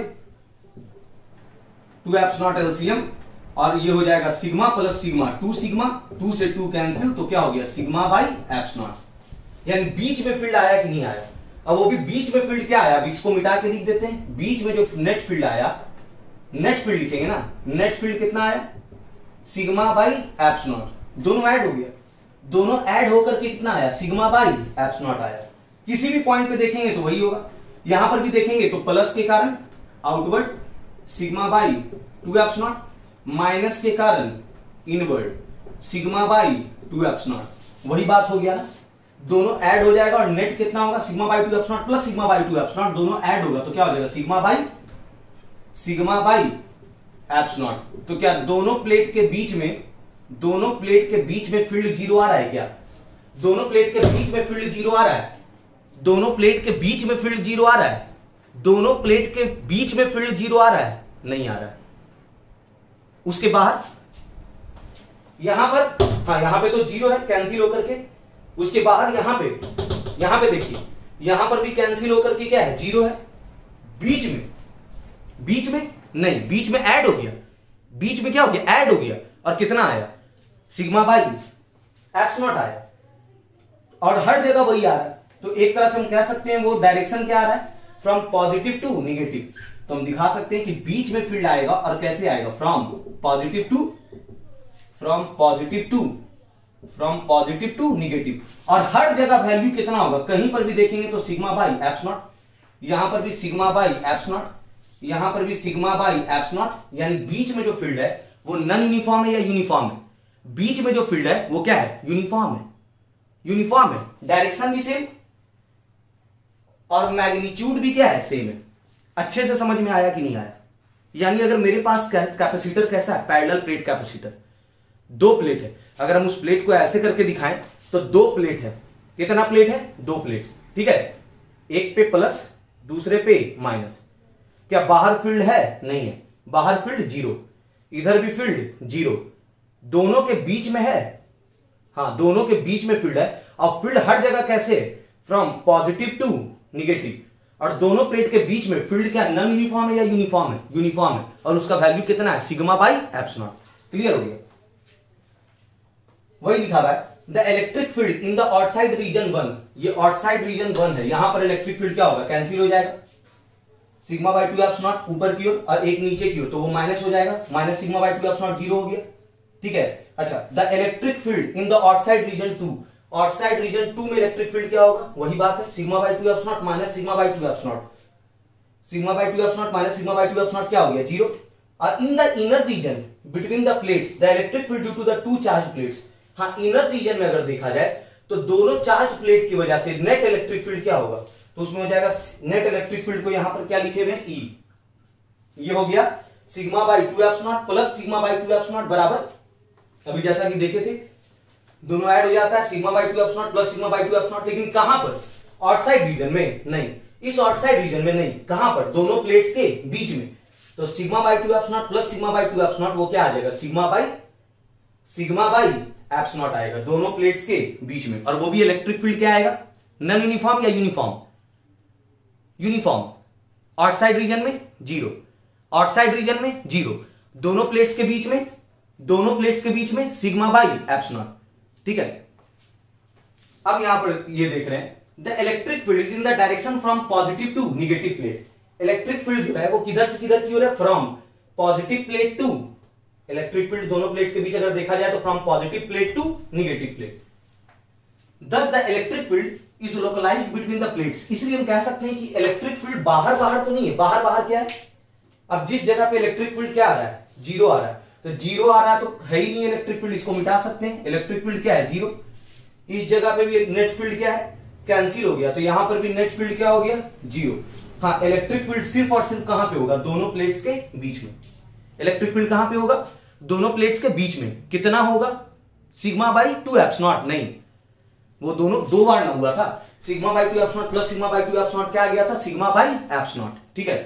टू एप्स नॉट एलसीएम, और ये हो जाएगा sigma plus sigma, two sigma, two से टू कैंसिल, तो क्या हो गया? Sigma by eps naught. यानी बीच में फील्ड आया कि नहीं आया? अब वो भी बीच में फील्ड क्या आया? अब इसको मिटा के लिख देते हैं। बीच में जो नेट फील्ड आया, नेट फील्ड लिखेंगे ना, नेट फील्ड कितना आया? Sigma by eps naught. दोनों ऐड हो गया, दोनों ऐड होकर के कितना आया? सिग्मा बाई एप्स नॉट आया। किसी भी पॉइंट पे देखेंगे तो वही होगा, यहां पर भी देखेंगे तो प्लस के कारण outward sigma by two eps naught, minus के कारण inward sigma by two eps naught. वही बात हो गया ना, दोनों ऐड हो जाएगा और नेट कितना होगा? Sigma by two eps naught plus sigma by two eps naught, दोनों ऐड होगा तो क्या हो जाएगा? Sigma by sigma by eps naught. तो क्या दोनों प्लेट के बीच में दोनों प्लेट के बीच में फील्ड जीरो आ रहा है क्या? दोनों प्लेट के बीच में फील्ड जीरो आ रहा है? दोनों प्लेट के बीच में फील्ड जीरो आ रहा है? दोनों प्लेट के बीच में फील्ड जीरो आ रहा है? नहीं आ रहा है। उसके बाहर यहां पर, हाँ यहां पे तो जीरो है कैंसिल होकर के, उसके बाहर यहां पे यहां पे देखिए, यहां पर भी कैंसिल होकर के क्या है? जीरो है। बीच में बीच में नहीं, बीच में ऐड हो गया। बीच में क्या हो गया? ऐड हो गया। और कितना आया? सिग्मा बाई एप्स नॉट आया, और हर जगह वही आ रहा है। तो एक तरह से हम कह सकते हैं वो डायरेक्शन क्या आ रहा है? From positive to negative. तो हम दिखा सकते हैं कि बीच में फील्ड आएगा, और कैसे आएगा? From positive to from positive to from positive to negative. और हर जगह वैल्यू कितना होगा? कहीं पर भी देखेंगे तो सिग्मा बाई एप्स नॉट, यहां पर भी सिग्मा बाई एप्स नॉट, यहां पर भी सिग्मा बाई एप्स नॉट। यानी बीच में जो फील्ड है वो नॉन यूनिफॉर्म है या यूनिफॉर्म है? बीच में जो फील्ड है वो क्या है? यूनिफॉर्म है। यूनिफॉर्म है, डायरेक्शन भी सेम और मैग्नीट्यूड भी क्या है? सेम है। अच्छे से समझ में आया कि नहीं आया? यानी अगर मेरे पास कैपेसिटर कैसा है? पैरेलल प्लेट कैपेसिटर, दो प्लेट है। अगर हम उस प्लेट को ऐसे करके दिखाएं तो दो प्लेट है। कितना प्लेट है? दो प्लेट। ठीक है, एक पे प्लस दूसरे पे माइनस। क्या बाहर फील्ड है? नहीं है, बाहर फील्ड जीरो, इधर भी फील्ड जीरो, दोनों के बीच में है। हाँ, दोनों के बीच में फील्ड है, और फील्ड हर जगह कैसे? From positive to negative. और दोनों प्लेट के बीच में फील्ड क्या? नॉन यूनिफॉर्म है या यूनिफॉर्म है? यूनिफॉर्म है, और उसका वैल्यू कितना है? Sigma by eps naught. Clear हो गया? वही लिखा हुआ है, the electric field in the outside region one. ये आउटसाइड रीजन वन है, यहां पर इलेक्ट्रिक फील्ड क्या होगा? कैंसिल हो जाएगा। Sigma by two eps naught ऊपर की ओर और एक नीचे की ओर, तो वो माइनस हो जाएगा। Minus sigma by two eps naught zero हो गया। ठीक है, अच्छा, the electric field in the outside region two. Outside region two में इलेक्ट्रिक फील्ड क्या होगा? वही बात है, sigma by two eps naught minus sigma by two eps naught. Sigma by two eps naught minus sigma by two eps naught क्या हो गया? जीरो। और in the inner region between the plates the electric field due to the two charge plates. हाँ, इनर रीजन में अगर देखा जाए तो दोनों चार्ज प्लेट की वजह से नेट इलेक्ट्रिक फील्ड क्या होगा? तो उसमें हो जाएगा नेट इलेक्ट्रिक फील्ड को यहां पर क्या लिखे हुए? ई। ये हो गया sigma by two eps naught plus sigma by two eps naught बराबर, अभी जैसा कि देखे थे दोनों ऐड हो जाता है, sigma by two eps naught plus sigma by two eps naught. लेकिन कहां पर? आउटसाइड रीजन में नहीं, इस आउटसाइड रीजन में नहीं। कहां पर? दोनों प्लेट्स के बीच में। तो sigma by two eps naught plus sigma by two eps naught वो क्या आ जाएगा? Sigma by sigma by eps naught आएगा दोनों प्लेट्स के बीच में। और वो भी इलेक्ट्रिक फील्ड क्या आएगा? नॉन यूनिफॉर्म या यूनिफॉर्म? यूनिफॉर्म। आउटसाइड रीजन में जीरो, आउटसाइड रीजन में जीरो, दोनों प्लेट्स के बीच में दोनों प्लेट्स के बीच में सिग्मा बाई एप्स नॉट। ठीक है, अब यहां पर ये देख रहे हैं the electric field is in the direction from positive to negative plate. Electric field जो है वो किधर से किधर की ओर है? From positive plate to. Electric field दोनों प्लेट्स के बीच अगर देखा जाए तो from positive plate to negative plate. Thus the electric field is localized between the plates. इसलिए हम कह सकते हैं कि इलेक्ट्रिक फील्ड बाहर बाहर तो नहीं है। बाहर बाहर क्या है? अब जिस जगह पे इलेक्ट्रिक फील्ड क्या आ रहा है? जीरो आ रहा है। तो जीरो आ रहा है तो है ही नहीं इलेक्ट्रिक फील्ड, इसको मिटा सकते हैं। इलेक्ट्रिक फील्ड क्या है? जीरो। इस जगह पे भी नेट फील्ड क्या है? कैंसिल हो गया। तो यहां पर भी नेट फील्ड क्या हो गया? जीरो। हाँ, इलेक्ट्रिक फील्ड सिर्फ और सिर्फ कहां पे होगा? दोनों प्लेट्स के बीच में। इलेक्ट्रिक फील्ड कहां पे होगा? दोनों प्लेट्स के बीच में। कितना होगा? Sigma by two eps naught नहीं, वो दोनों दो बार ना हुआ था। Sigma by two eps naught plus sigma by two eps naught क्या आ गया था, सिग्मा बाई एप्स नॉट। ठीक है,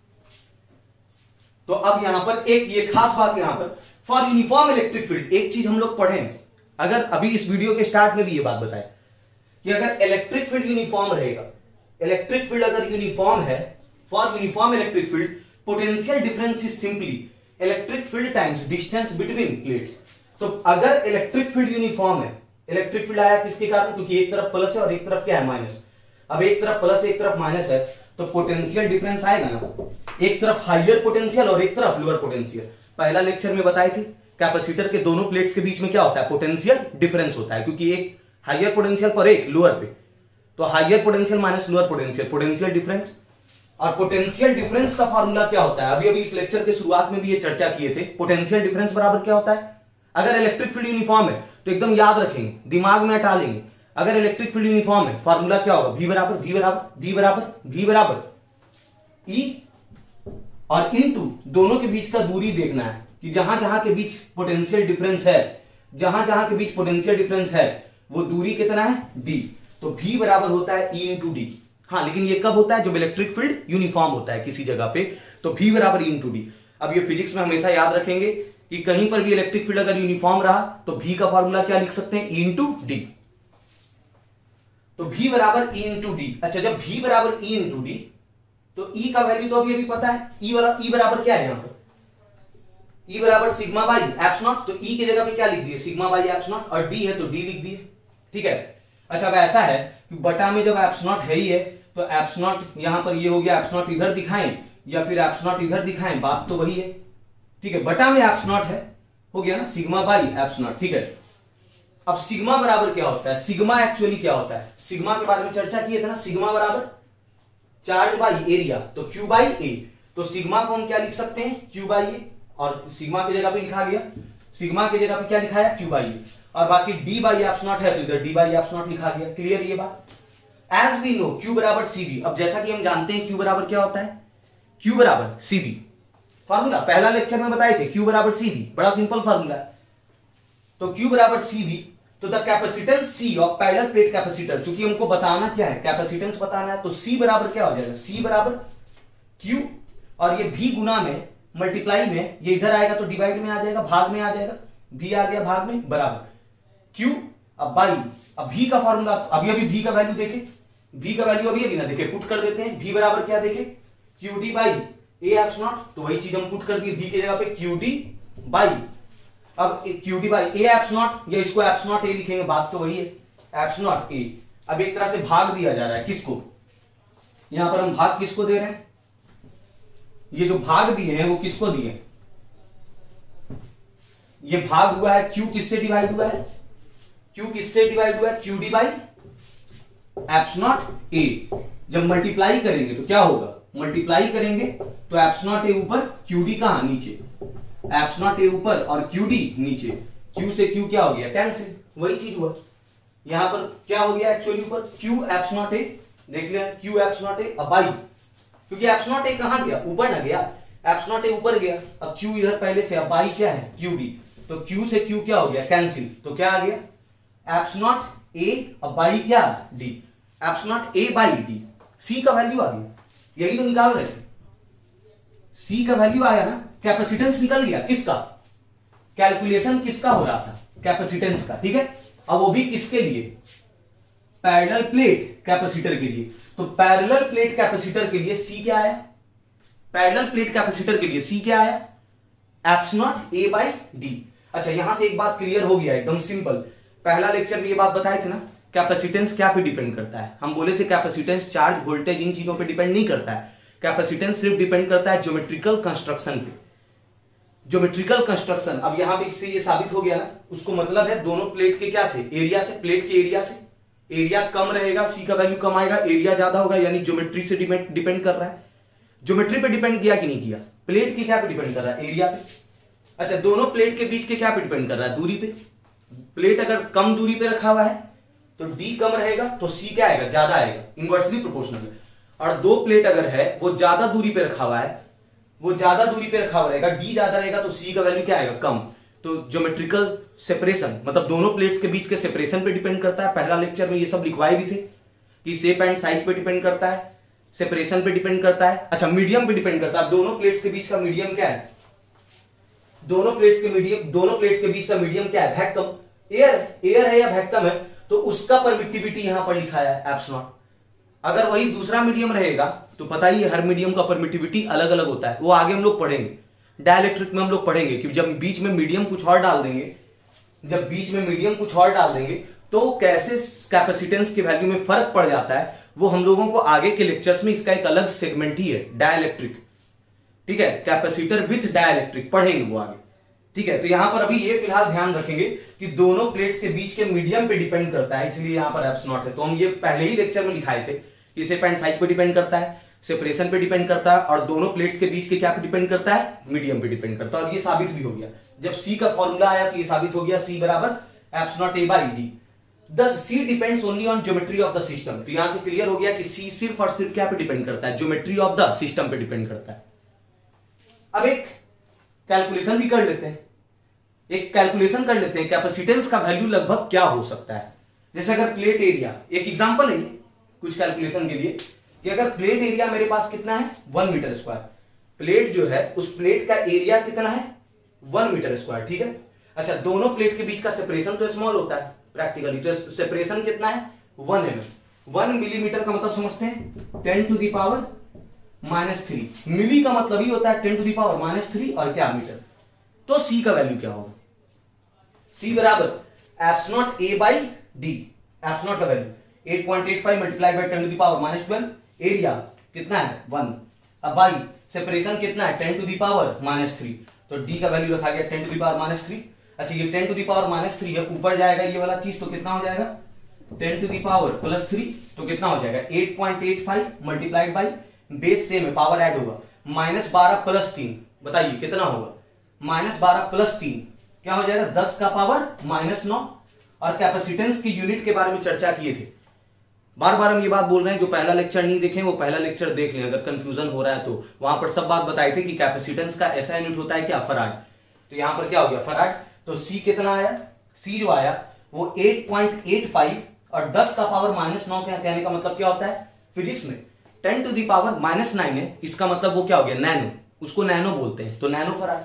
तो अब यहां पर एक ये खास बात यहां पर फॉर यूनिफॉर्म इलेक्ट्रिक फील्ड, एक चीज हम लोग पढ़े, अगर अभी इस वीडियो के स्टार्ट में भी ये बात बताए कि अगर इलेक्ट्रिक फील्ड यूनिफॉर्म रहेगा, इलेक्ट्रिक फील्ड अगर यूनिफॉर्म है, for uniform electric field potential difference is simply electric field times distance between plates. तो अगर इलेक्ट्रिक फील्ड यूनिफॉर्म है, इलेक्ट्रिक फील्ड आया किसके कारण, क्योंकि एक तरफ प्लस है और एक तरफ क्या है, माइनस। अब एक तरफ प्लस एक तरफ माइनस है तो पोटेंशियल डिफरेंस आएगा ना, एक तरफ हाइयर पोटेंशियल और एक तरफ लोअर पोटेंशियल। पहला लेक्चर में बताए थे कैपेसिटर के दोनों प्लेट्स के बीच में क्या होता है, पोटेंशियल डिफरेंस होता है, क्योंकि एक हाइयर पोटेंशियल पर एक लोअर पे, तो higher potential minus lower potential, potential difference. और पोटेंशियल डिफरेंस का फॉर्मूला क्या होता है, अभी अभी इस लेक्चर के शुरुआत में भी ये चर्चा किए थे। पोटेंशियल डिफरेंस बराबर क्या होता है, अगर इलेक्ट्रिक फील्ड यूनिफॉर्म है तो एकदम याद रखेंगे, दिमाग में हटा लेंगे। अगर इलेक्ट्रिक फील्ड यूनिफॉर्म है फॉर्मूला क्या होगा, v बराबर v बराबर v बराबर v बराबर E और इनटू दोनों के बीच का दूरी देखना है कि जहां जहां के बीच पोटेंशियल डिफरेंस है, जहां जहां के बीच पोटेंशियल डिफरेंस है वो दूरी कितना है, d। तो v बराबर होता है E इंटू डी। हाँ, लेकिन ये कब होता है, जब इलेक्ट्रिक फील्ड यूनिफॉर्म होता है किसी जगह पे, तो v बराबर E इंटू डी। अब ये फिजिक्स में हमेशा याद रखेंगे कि कहीं पर भी इलेक्ट्रिक फील्ड अगर यूनिफॉर्म रहा तो v का फॉर्मूला क्या लिख सकते हैं, E इंटू डी। तो v बराबर E इंटू डी। अच्छा, जब v बराबर E इंटू डी तो E का वैल्यू तो अभी अभी पता है, E बराबर E बराबर क्या है यहां पर, E बराबर सिग्मा बाई एप्स नॉट। तो E की जगह पे क्या लिख दिए, सिग्मा बाई एप्स नॉट, और D है तो D लिख दिए। ठीक है, अच्छा अब ऐसा है कि बटा में जब एप्स नॉट है ही है तो एप्स नॉट यहां पर ये हो गया, एप्स नॉट इधर दिखाएं या फिर एप्स नॉट इधर दिखाएं, बात तो वही है। ठीक है, बटा में एप्स नॉट है, हो गया ना सिग्मा बाई एप्स नॉट। ठीक है, अब सिग्मा बराबर क्या होता है, सिग्मा एक्चुअली क्या होता है, सिग्मा के बारे में चर्चा किए थे ना, सिग्मा बराबर चार्ज बाई एरिया, तो क्यू बाई ए। तो सिग्मा को हम क्या लिख सकते हैं, क्यू बाई ए, और सिग्मा की जगह पे लिखा गया, सिग्मा की जगह पे क्या लिखा है, क्यू बाई ए, और बाकी डी बाई एप्स नॉट है तो इधर डी बाई एप्स नॉट लिखा गया। क्लियर ये बात। एज वी नो क्यू बराबर सीवी, अब जैसा कि हम जानते हैं क्यू बराबर क्या होता है, क्यू बराबर सीवी, फॉर्मूला पहला लेक्चर में बताए थे, क्यू बराबर सीवी, बड़ा सिंपल फॉर्मूला है। तो क्यू बराबर सीवी, तो the capacitance C of parallel plate capacitor, क्योंकि हमको बताना क्या है, कैपेसिटेंस बताना है, तो सी बराबर क्या हो जाएगा, सी बराबर क्यू, और ये भी गुना में मल्टीप्लाई में, ये इधर आएगा तो डिवाइड में आ जाएगा, भाग में आ जाएगा, भी आ गया भाग में, बराबर क्यू अब बाई, अब भी का फॉर्मूला अभी अभी भी का वैल्यू देखे, भी का वैल्यू अभी अभी ना देखे, पुट कर देते हैं, भी बराबर क्या देखे, Q D by A eps naught, तो वही चीज हम पुट कर दिए, भी की जगह पे क्यू डी बाई, अब Q D by A eps naught, या इसको एप्स नॉट ए लिखेंगे, बात तो वही है, एप्स नॉट ए। अब एक तरह से भाग दिया जा रहा है किसको, यहां पर हम भाग किसको दे रहे हैं, ये जो भाग दिए हैं वो किसको दिए, ये भाग हुआ है क्यू किससे डिवाइड हुआ है, क्यू किससे डिवाइड हुआ है, Q D by eps naught A. जब मल्टीप्लाई करेंगे तो क्या होगा, मल्टीप्लाई करेंगे तो एप्स नॉट ए ऊपर, क्यू डी कहां नीचे, एप्स नॉट ए ऊपर और क्यू डी नीचे, क्यू से क्यू क्या हो गया, कैंसिल, वही चीज हुआ। यहां पर क्या हो गया एक्चुअली ऊपर, क्यू एप्स नॉट ए, देख लिया क्यू एप्स नॉट ए, अब बाई, क्योंकि एप्स नॉट ए कहां गया, ऊपर ना गया, एप्स नॉट ए ऊपर गया, अब क्यू इधर पहले से, अब बाई क्या है, क्यू डी, तो क्यू से क्यू क्या हो गया, कैंसिल, तो क्या आ गया, एप्स नॉट ए, अब बाई क्या, D, eps naught A by D, C का वैल्यू आ गया, यही तो निकाल रहे थे, सी का वैल्यू आया ना, कैपेसिटेंस निकल गया, किसका, कैलकुलेशन किसका हो रहा था, कैपेसिटेंस का। ठीक है, अब वो भी किसके लिए, पैरेलल प्लेट कैपेसिटर के लिए। तो पैरेलल प्लेट कैपेसिटर के लिए सी क्या आया, पैरेलल प्लेट कैपेसिटर के लिए सी क्या आया, eps naught A by D. अच्छा, यहां से एक बात क्लियर हो गया, एकदम सिंपल, पहला लेक्चर में ये बात बताए थे ना, कैपेसिटेंस क्या पे डिपेंड करता है, हम बोले थे कैपेसिटेंस चार्ज वोल्टेज इन चीजों पे डिपेंड नहीं करता है, कैपेसिटेंस सिर्फ डिपेंड करता है ज्योमेट्रिकल कंस्ट्रक्शन पे, ज्योमेट्रिकल कंस्ट्रक्शन। अब यहां पे इससे ये साबित हो गया ना, उसको मतलब है दोनों प्लेट के क्या से, एरिया से, प्लेट के एरिया से, एरिया कम रहेगा, सी का वैल्यू कम आएगा, एरिया ज्यादा होगा, यानी ज्योमेट्री से डिपेंड कर रहा है। ज्योमेट्री पे डिपेंड किया कि नहीं किया, प्लेट के क्या पे डिपेंड कर रहा है, एरिया पे। अच्छा, दोनों प्लेट के बीच के क्या पे डिपेंड कर रहा है, दूरी पे। प्लेट अगर कम दूरी पे रखा हुआ है तो डी कम रहेगा तो सी क्या आएगा, ज्यादा आएगा, इनवर्सली प्रोपोर्शनल। और दो प्लेट अगर है वो ज्यादा दूरी पे रखा हुआ है, वो ज्यादा दूरी पे रखा हुआ रहेगा, डी ज्यादा रहेगा तो सी का वैल्यू क्या आएगा, कम। तो ज्योमेट्रिकल सेपरेशन मतलब दोनों प्लेट्स के बीच के सेपरेशन पे डिपेंड करता है। पहला लेक्चर में ये सब लिखवाए भी थे कि शेप एंड साइज पे डिपेंड करता है, सेपरेशन पे डिपेंड करता है, अच्छा मीडियम पे डिपेंड करता है। दोनों प्लेट्स के बीच का मीडियम क्या है, दोनों प्लेट्स के मीडियम दोनों प्लेट्स के बीच का मीडियम क्या है, वैक्यूम, एयर एयर है या वैक्यूम है, तो उसका परमिटिविटी यहां पर लिखा है एप्स नॉट। अगर वही दूसरा मीडियम रहेगा तो पता ही हर मीडियम का परमिटिविटी अलग अलग होता है, वो आगे हम लोग पढ़ेंगे। डाइलेक्ट्रिक में हम लोग पढ़ेंगे कि जब बीच में मीडियम कुछ और डाल देंगे जब बीच में मीडियम कुछ और डाल देंगे तो कैसे कैपेसिटेंस की वैल्यू में फर्क पड़ जाता है, वो हम लोगों को आगे के लेक्चर्स में इसका एक अलग सेगमेंट ही है, डाइलेक्ट्रिक। ठीक है, कैपेसिटर विथ डाइलेक्ट्रिक पढ़ेंगे वो आगे। ठीक है, तो यहां पर अभी ये फिलहाल ध्यान रखेंगे कि दोनों प्लेट्स के बीच के मीडियम पे डिपेंड करता है, इसलिए यहां पर एप्स नॉट है। तो हम ये पहले ही लेक्चर में लिखाए थे कि शेप एंड साइज पे डिपेंड करता है, सेपरेशन पे डिपेंड करता है, और दोनों प्लेट्स के बीच के क्या पे डिपेंड करता है, मीडियम पे डिपेंड करता है। और ये साबित भी हो गया, जब सी का फॉर्मूला आया तो ये साबित हो गया, सी बराबर eps naught A by D. दस C depends only on geometry of the system. तो यहां से क्लियर हो गया कि सी सिर्फ और सिर्फ क्या पे डिपेंड करता है, ज्योमेट्री ऑफ द सिस्टम पे डिपेंड करता है। अब एक कैलकुलेशन भी कर लेते हैं एक कैलकुलेशन कर लेते हैं कैपेसिटेंस का वैल्यू लगभग क्या हो सकता है। जैसे अगर प्लेट एरिया, एक एग्जांपल है ये कुछ कैलकुलेशन के लिए, कि अगर प्लेट एरिया मेरे पास कितना है, वन मीटर स्क्वायर, प्लेट जो है उस प्लेट का एरिया कितना है, वन मीटर स्क्वायर। ठीक है, अच्छा दोनों प्लेट के बीच का सेपरेशन तो स्मॉल होता है प्रैक्टिकली, तो सेपरेशन कितना है, one M M. One millimetre का मतलब समझते हैं ten to the power minus three, milli का मतलब ही होता है ten to the power minus three और क्या मीटर। तो सी का वैल्यू क्या होगा, सी बराबर eps naught A by D, eps naught का value eight point eight five multiply by ten to the power minus twelve, area कितना है वन, अब बाई सेपरेशन कितना है ten to the power minus three, तो डी का वैल्यू रखा गया ten to the power minus three. अच्छा ये ten to the power minus three है, ऊपर जाएगा ये वाला चीज तो कितना हो जाएगा, ten to the power plus three, तो कितना हो जाएगा eight point eight five multiplied by base same है, पावर ऐड होगा, माइनस बारह प्लस तीन, बताइए कितना होगा, माइनस बारह प्लस तीन क्या हो जाएगा, दस का पावर माइनस नौ। और कैपेसिटेंस की यूनिट के बारे में चर्चा किए थे, बार बार हम ये बात बोल रहे हैं, जो पहला लेक्चर नहीं देखें वो पहला लेक्चर देख लें अगर कंफ्यूजन हो रहा है तो। वहां पर सब बात बताई थी कि कैपेसिटेंस का ऐसा यूनिट होता है क्या, फराड। तो यहां पर क्या हो गया, फराड। तो सी कितना आया, सी जो आया वो एट पॉइंट एट फाइव, और दस का पावर माइनस नौ कहने का मतलब क्या होता है फिजिक्स में, ten to the power minus nine है, इसका मतलब वो क्या हो गया, नैनो, उसको नैनो बोलते हैं, तो नैनो फराड।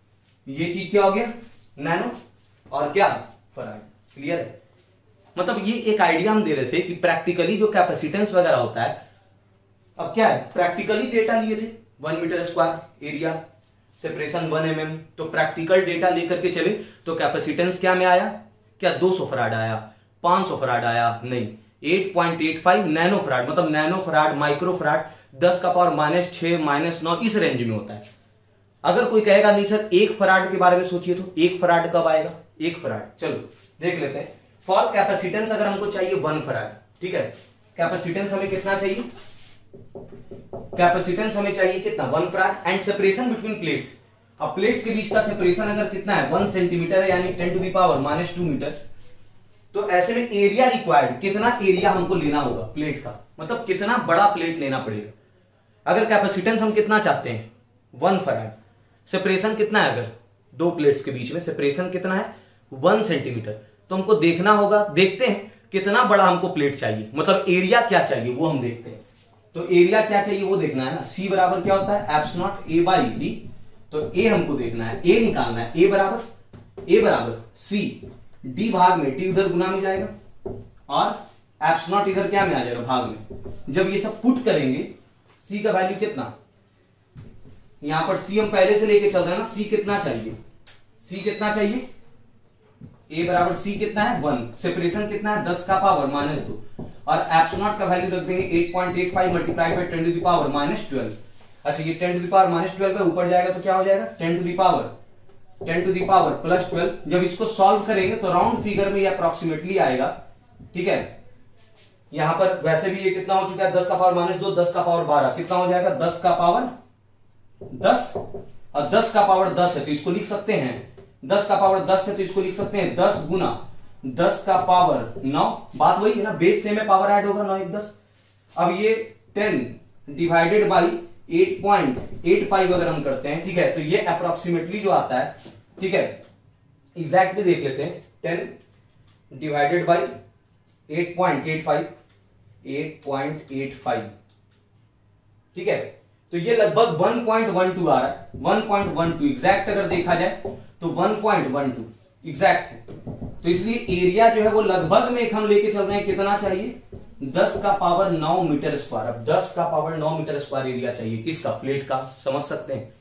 ये चीज क्या हो गया, नैनो और क्या फराड। क्लियर है, मतलब ये एक आइडिया हम दे रहे थे कि प्रैक्टिकली जो कैपेसिटेंस वगैरह होता है, अब क्या है प्रैक्टिकली डेटा लिए थे, one metre square area, separation one M M, तो प्रैक्टिकल डेटा लेकर के चले तो कैपेसिटेंस क्या में आया, क्या दो सौ फराड आया, पांच सौ फराड आया, नहीं eight point eight five nano farad, मतलब नैनो फराड, माइक्रो फराड, दस का पावर माइनस छह माइनस नौ इस रेंज में होता है। अगर कोई कहेगा नहीं सर एक फराड के बारे में सोचिए, तो एक फराड कब आएगा, एक फराड, चलो देख लेते हैं। फॉर कैपेसिटेंस अगर हमको चाहिए वन फराड, ठीक है, कैपेसिटेंस हमें कितना चाहिए, कैपेसिटेंस हमें चाहिए कितना, one farad, and separation between plates, अब प्लेट्स के बीच का सेपरेशन अगर कितना है, वन सेंटीमीटर है, यानी ten to the power minus two metre. तो ऐसे में एरिया रिक्वायर्ड, कितना एरिया हमको लेना होगा प्लेट का, मतलब कितना बड़ा प्लेट लेना पड़ेगा। अगर कैपेसिटेंस हम कितना चाहते हैं, वन फराड, सेपरेशन कितना है, अगर दो प्लेट्स के बीच में सेपरेशन कितना है, वन सेंटीमीटर, तो हमको देखना होगा, देखते हैं कितना बड़ा हमको प्लेट चाहिए, मतलब एरिया क्या चाहिए वो हम देखते हैं। तो एरिया क्या चाहिए वो देखना है ना, सी बराबर क्या होता है, eps naught A by D, तो ए हमको देखना है, ए निकालना है, ए बराबर ए बराबर सी, डी भाग में, डी उधर गुना में जाएगा, और एप्स नॉट इधर क्या में आ जाएगा, भाग में। जब ये सब पुट करेंगे, सी का वैल्यू कितना, यहां पर सी हम पहले से लेके चल रहे हैं ना, सी कितना चाहिए, सी कितना चाहिए, ए बराबर सी कितना है, वन, सेपरेशन कितना है, दस का पावर माइनस दो, और एप्स नॉट का वैल्यू रख देंगे eight point eight five multiply by ten to the power minus twelve. अच्छा ये ten to the power minus twelve पे ऊपर जाएगा तो क्या हो जाएगा, ten to the power ten to the power plus twelve. जब इसको सॉल्व करेंगे तो राउंड फिगर में ये अप्रोक्सीमेटली आएगा, ठीक है। यहां पर वैसे भी ये कितना हो चुका है, दस का पावर माइनस दो, दस का पावर बारह, कितना हो जाएगा, दस का पावर दस, और दस का पावर दस है तो इसको लिख सकते हैं, दस का पावर दस है तो इसको लिख सकते हैं दस गुना दस का पावर नौ, बात वही है ना, बेस से में पावर ऐड होगा, नौ एक दस। अब ये ten divided by eight point eight five अगर हम करते हैं, ठीक है, तो ये अप्रोक्सीमेटली जो आता है, ठीक है, एग्जैक्टली देख लेते हैं, ten divided by eight point eight five, eight point eight five, ठीक है। तो ये लगभग वन पॉइंट वन टू आ रहा है, one point one two exact अगर देखा जाए तो one point one two exact है। तो इसलिए एरिया जो है वो लगभग में हम लेके चल रहे हैं, कितना चाहिए, दस का पावर नौ मीटर स्क्वायर। अब दस का पावर नौ मीटर स्क्वायर एरिया चाहिए, किसका, प्लेट का, समझ सकते हैं।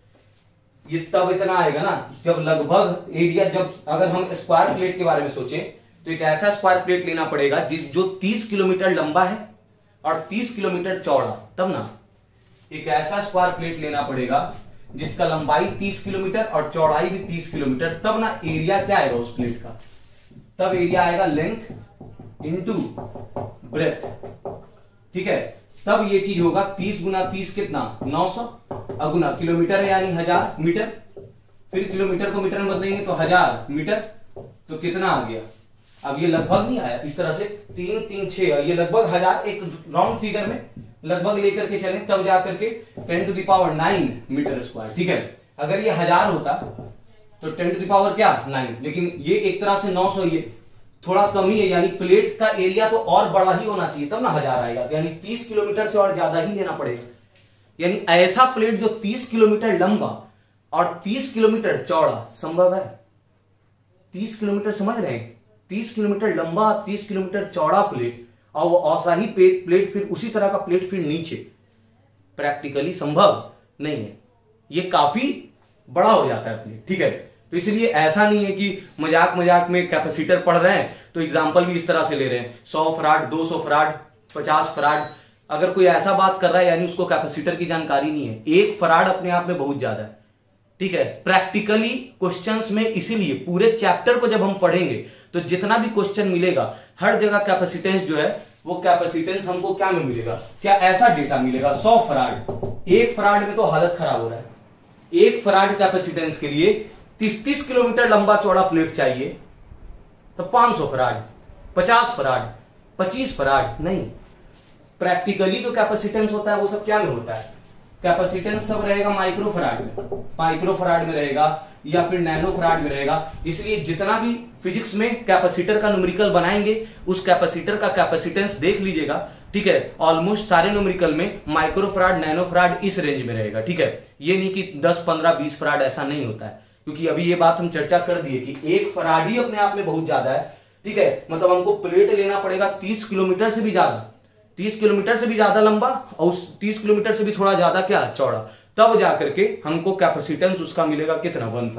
ये तब इतना आएगा ना जब लगभग एरिया, जब अगर हम स्क्वायर प्लेट के बारे में सोचें तो एक ऐसा स्क्वायर प्लेट लेना पड़ेगा जिस जो तीस किलोमीटर लंबा है और तीस किलोमीटर चौड़ा, तब ना एक ऐसा स्क्वायर प्लेट लेना पड़ेगा जिसका लंबाई तीस किलोमीटर और चौड़ाई भी तीस किलोमीटर, तब ना एरिया क्या आएगा उस प्लेट का, तब एरिया आएगा लेंथ इंटू ब्रेथ, ठीक है। तब ये चीज होगा तीस गुना तीस कितना, नौ सौ, अगुना किलोमीटर है यानी हजार मीटर, फिर किलोमीटर को मीटर में बदलेंगे तो हजार मीटर, तो कितना आ गया। अब ये लगभग नहीं आया, इस तरह से तीन तीन छह, ये लगभग हजार, एक राउंड फिगर में लगभग लेकर के चलें तब जाकर के ten to the power nine metre square, ठीक है। अगर ये हजार होता तो टेन टू द पावर क्या, नाइन, लेकिन ये एक तरह से नौ सौ, ये थोड़ा कम ही है, यानी प्लेट का एरिया तो और बड़ा ही होना चाहिए तब ना हजार आएगा, यानी तीस किलोमीटर से और ज्यादा ही लेना पड़ेगा। यानी ऐसा प्लेट जो तीस किलोमीटर लंबा और तीस किलोमीटर चौड़ा संभव है। तीस किलोमीटर समझ रहे हैं, तीस किलोमीटर लंबा, तीस किलोमीटर चौड़ा प्लेट, और वो ऐसा ही प्लेट फिर उसी तरह का प्लेट फिर नीचे, प्रैक्टिकली संभव नहीं है। ये काफी बड़ा हो जाता है प्लेट, ठीक है। तो इसलिए ऐसा नहीं है कि मजाक मजाक में कैपेसिटर पढ़ रहे हैं तो एग्जांपल भी इस तरह से ले रहे हैं, सौ फराड, दो सौ फराड, पचास फराड। अगर कोई ऐसा बात कर रहा है यानी उसको कैपेसिटर की जानकारी नहीं है। एक फराड अपने आप में बहुत ज्यादा है, ठीक है। प्रैक्टिकली क्वेश्चंस में इसीलिए पूरे चैप्टर को जब हम पढ़ेंगे तो जितना भी क्वेश्चन मिलेगा हर जगह कैपेसिटेंस जो है वो कैपेसिटेंस हमको क्या में मिलेगा, क्या ऐसा डेटा मिलेगा, सौ फराड, एक फराड में तो हालत खराब हो रहा है। एक फराड कैपेसिटेंस के लिए तीस तीस किलोमीटर लंबा चौड़ा प्लेट चाहिए, तो पांच सौ फराड, पचास फराड, पच्चीस फराड नहीं। प्रैक्टिकली जो कैपेसिटेंस होता है वो सब क्या में होता है, कैपेसिटेंस सब रहेगा माइक्रो फराड में, माइक्रो फराड में रहेगा या फिर नैनो फराड में रहेगा। इसलिए जितना भी फिजिक्स में कैपेसिटर का न्यूमेरिकल बनाएंगे उस कैपेसिटर का कैपेसिटेंस देख लीजिएगा, ठीक है। ऑलमोस्ट सारे न्यूमेरिकल में माइक्रो फराड, नैनो फराड इस रेंज में रहेगा, ठीक है। ये नहीं कि दस पंद्रह बीस फराड, ऐसा नहीं होता है, क्योंकि अभी ये बात हम चर्चा कर दिए कि एक फराड ही अपने आप में बहुत ज्यादा है, ठीक है। मतलब हमको प्लेट लेना पड़ेगा तीस किलोमीटर से भी ज्यादा, तीस किलोमीटर से भी ज्यादा लंबा और उस तीस किलोमीटर से भी थोड़ा ज्यादा क्या, चौड़ा, तब जाकर के हमको कैपेसिटेंस उसका मिलेगा कितना, वन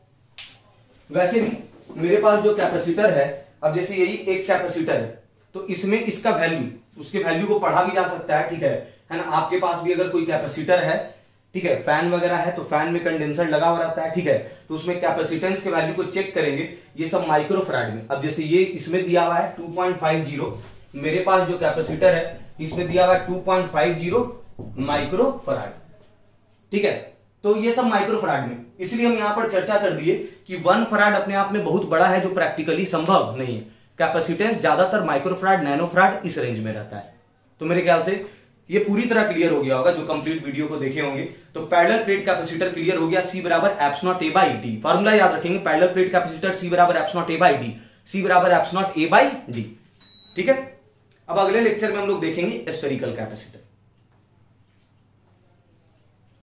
फराड। वैसे भी मेरे पास जो कैपेसिटर है, अब जैसे यही एक कैपेसिटर है तो इसमें इसका वैल्यू, उसके वैल्यू को पढ़ा भी जा सकता है, ठीक है है ना। आपके पास भी अगर कोई कैपेसिटर है, ठीक है, फैन वगैरह है तो फैन में कंडेंसर लगा हुआ रहता है, ठीक है, तो उसमें कैपेसिटेंस के वैल्यू को चेक करेंगे, ये सब माइक्रो फराड में। अब जैसे ये इसमें दिया हुआ है टू पॉइंट फाइव जीरो, मेरे पास जो कैपेसिटर है इसमें दिया हुआ है two point five zero micro farad, ठीक है। तो ये सब माइक्रो फराड में, इसलिए हम यहां पर चर्चा कर दिए कि वन फराड अपने आप में बहुत बड़ा है जो प्रैक्टिकली संभव नहीं है। कैपेसिटेंस ज्यादातर माइक्रो फराड, नैनो फराड इस रेंज में रहता है। तो मेरे ख्याल से ये पूरी तरह क्लियर हो गया होगा जो कंप्लीट वीडियो को देखे होंगे। तो पैरेलल प्लेट कैपेसिटर क्लियर हो गया, सी बराबर eps naught A by D, formula याद रखेंगे, पैरेलल प्लेट कैपेसिटर सी बराबर eps naught A by D, C बराबर eps naught A by D, ठीक है। अब अगले लेक्चर में हम लोग देखेंगे स्फेरिकल कैपेसिटर।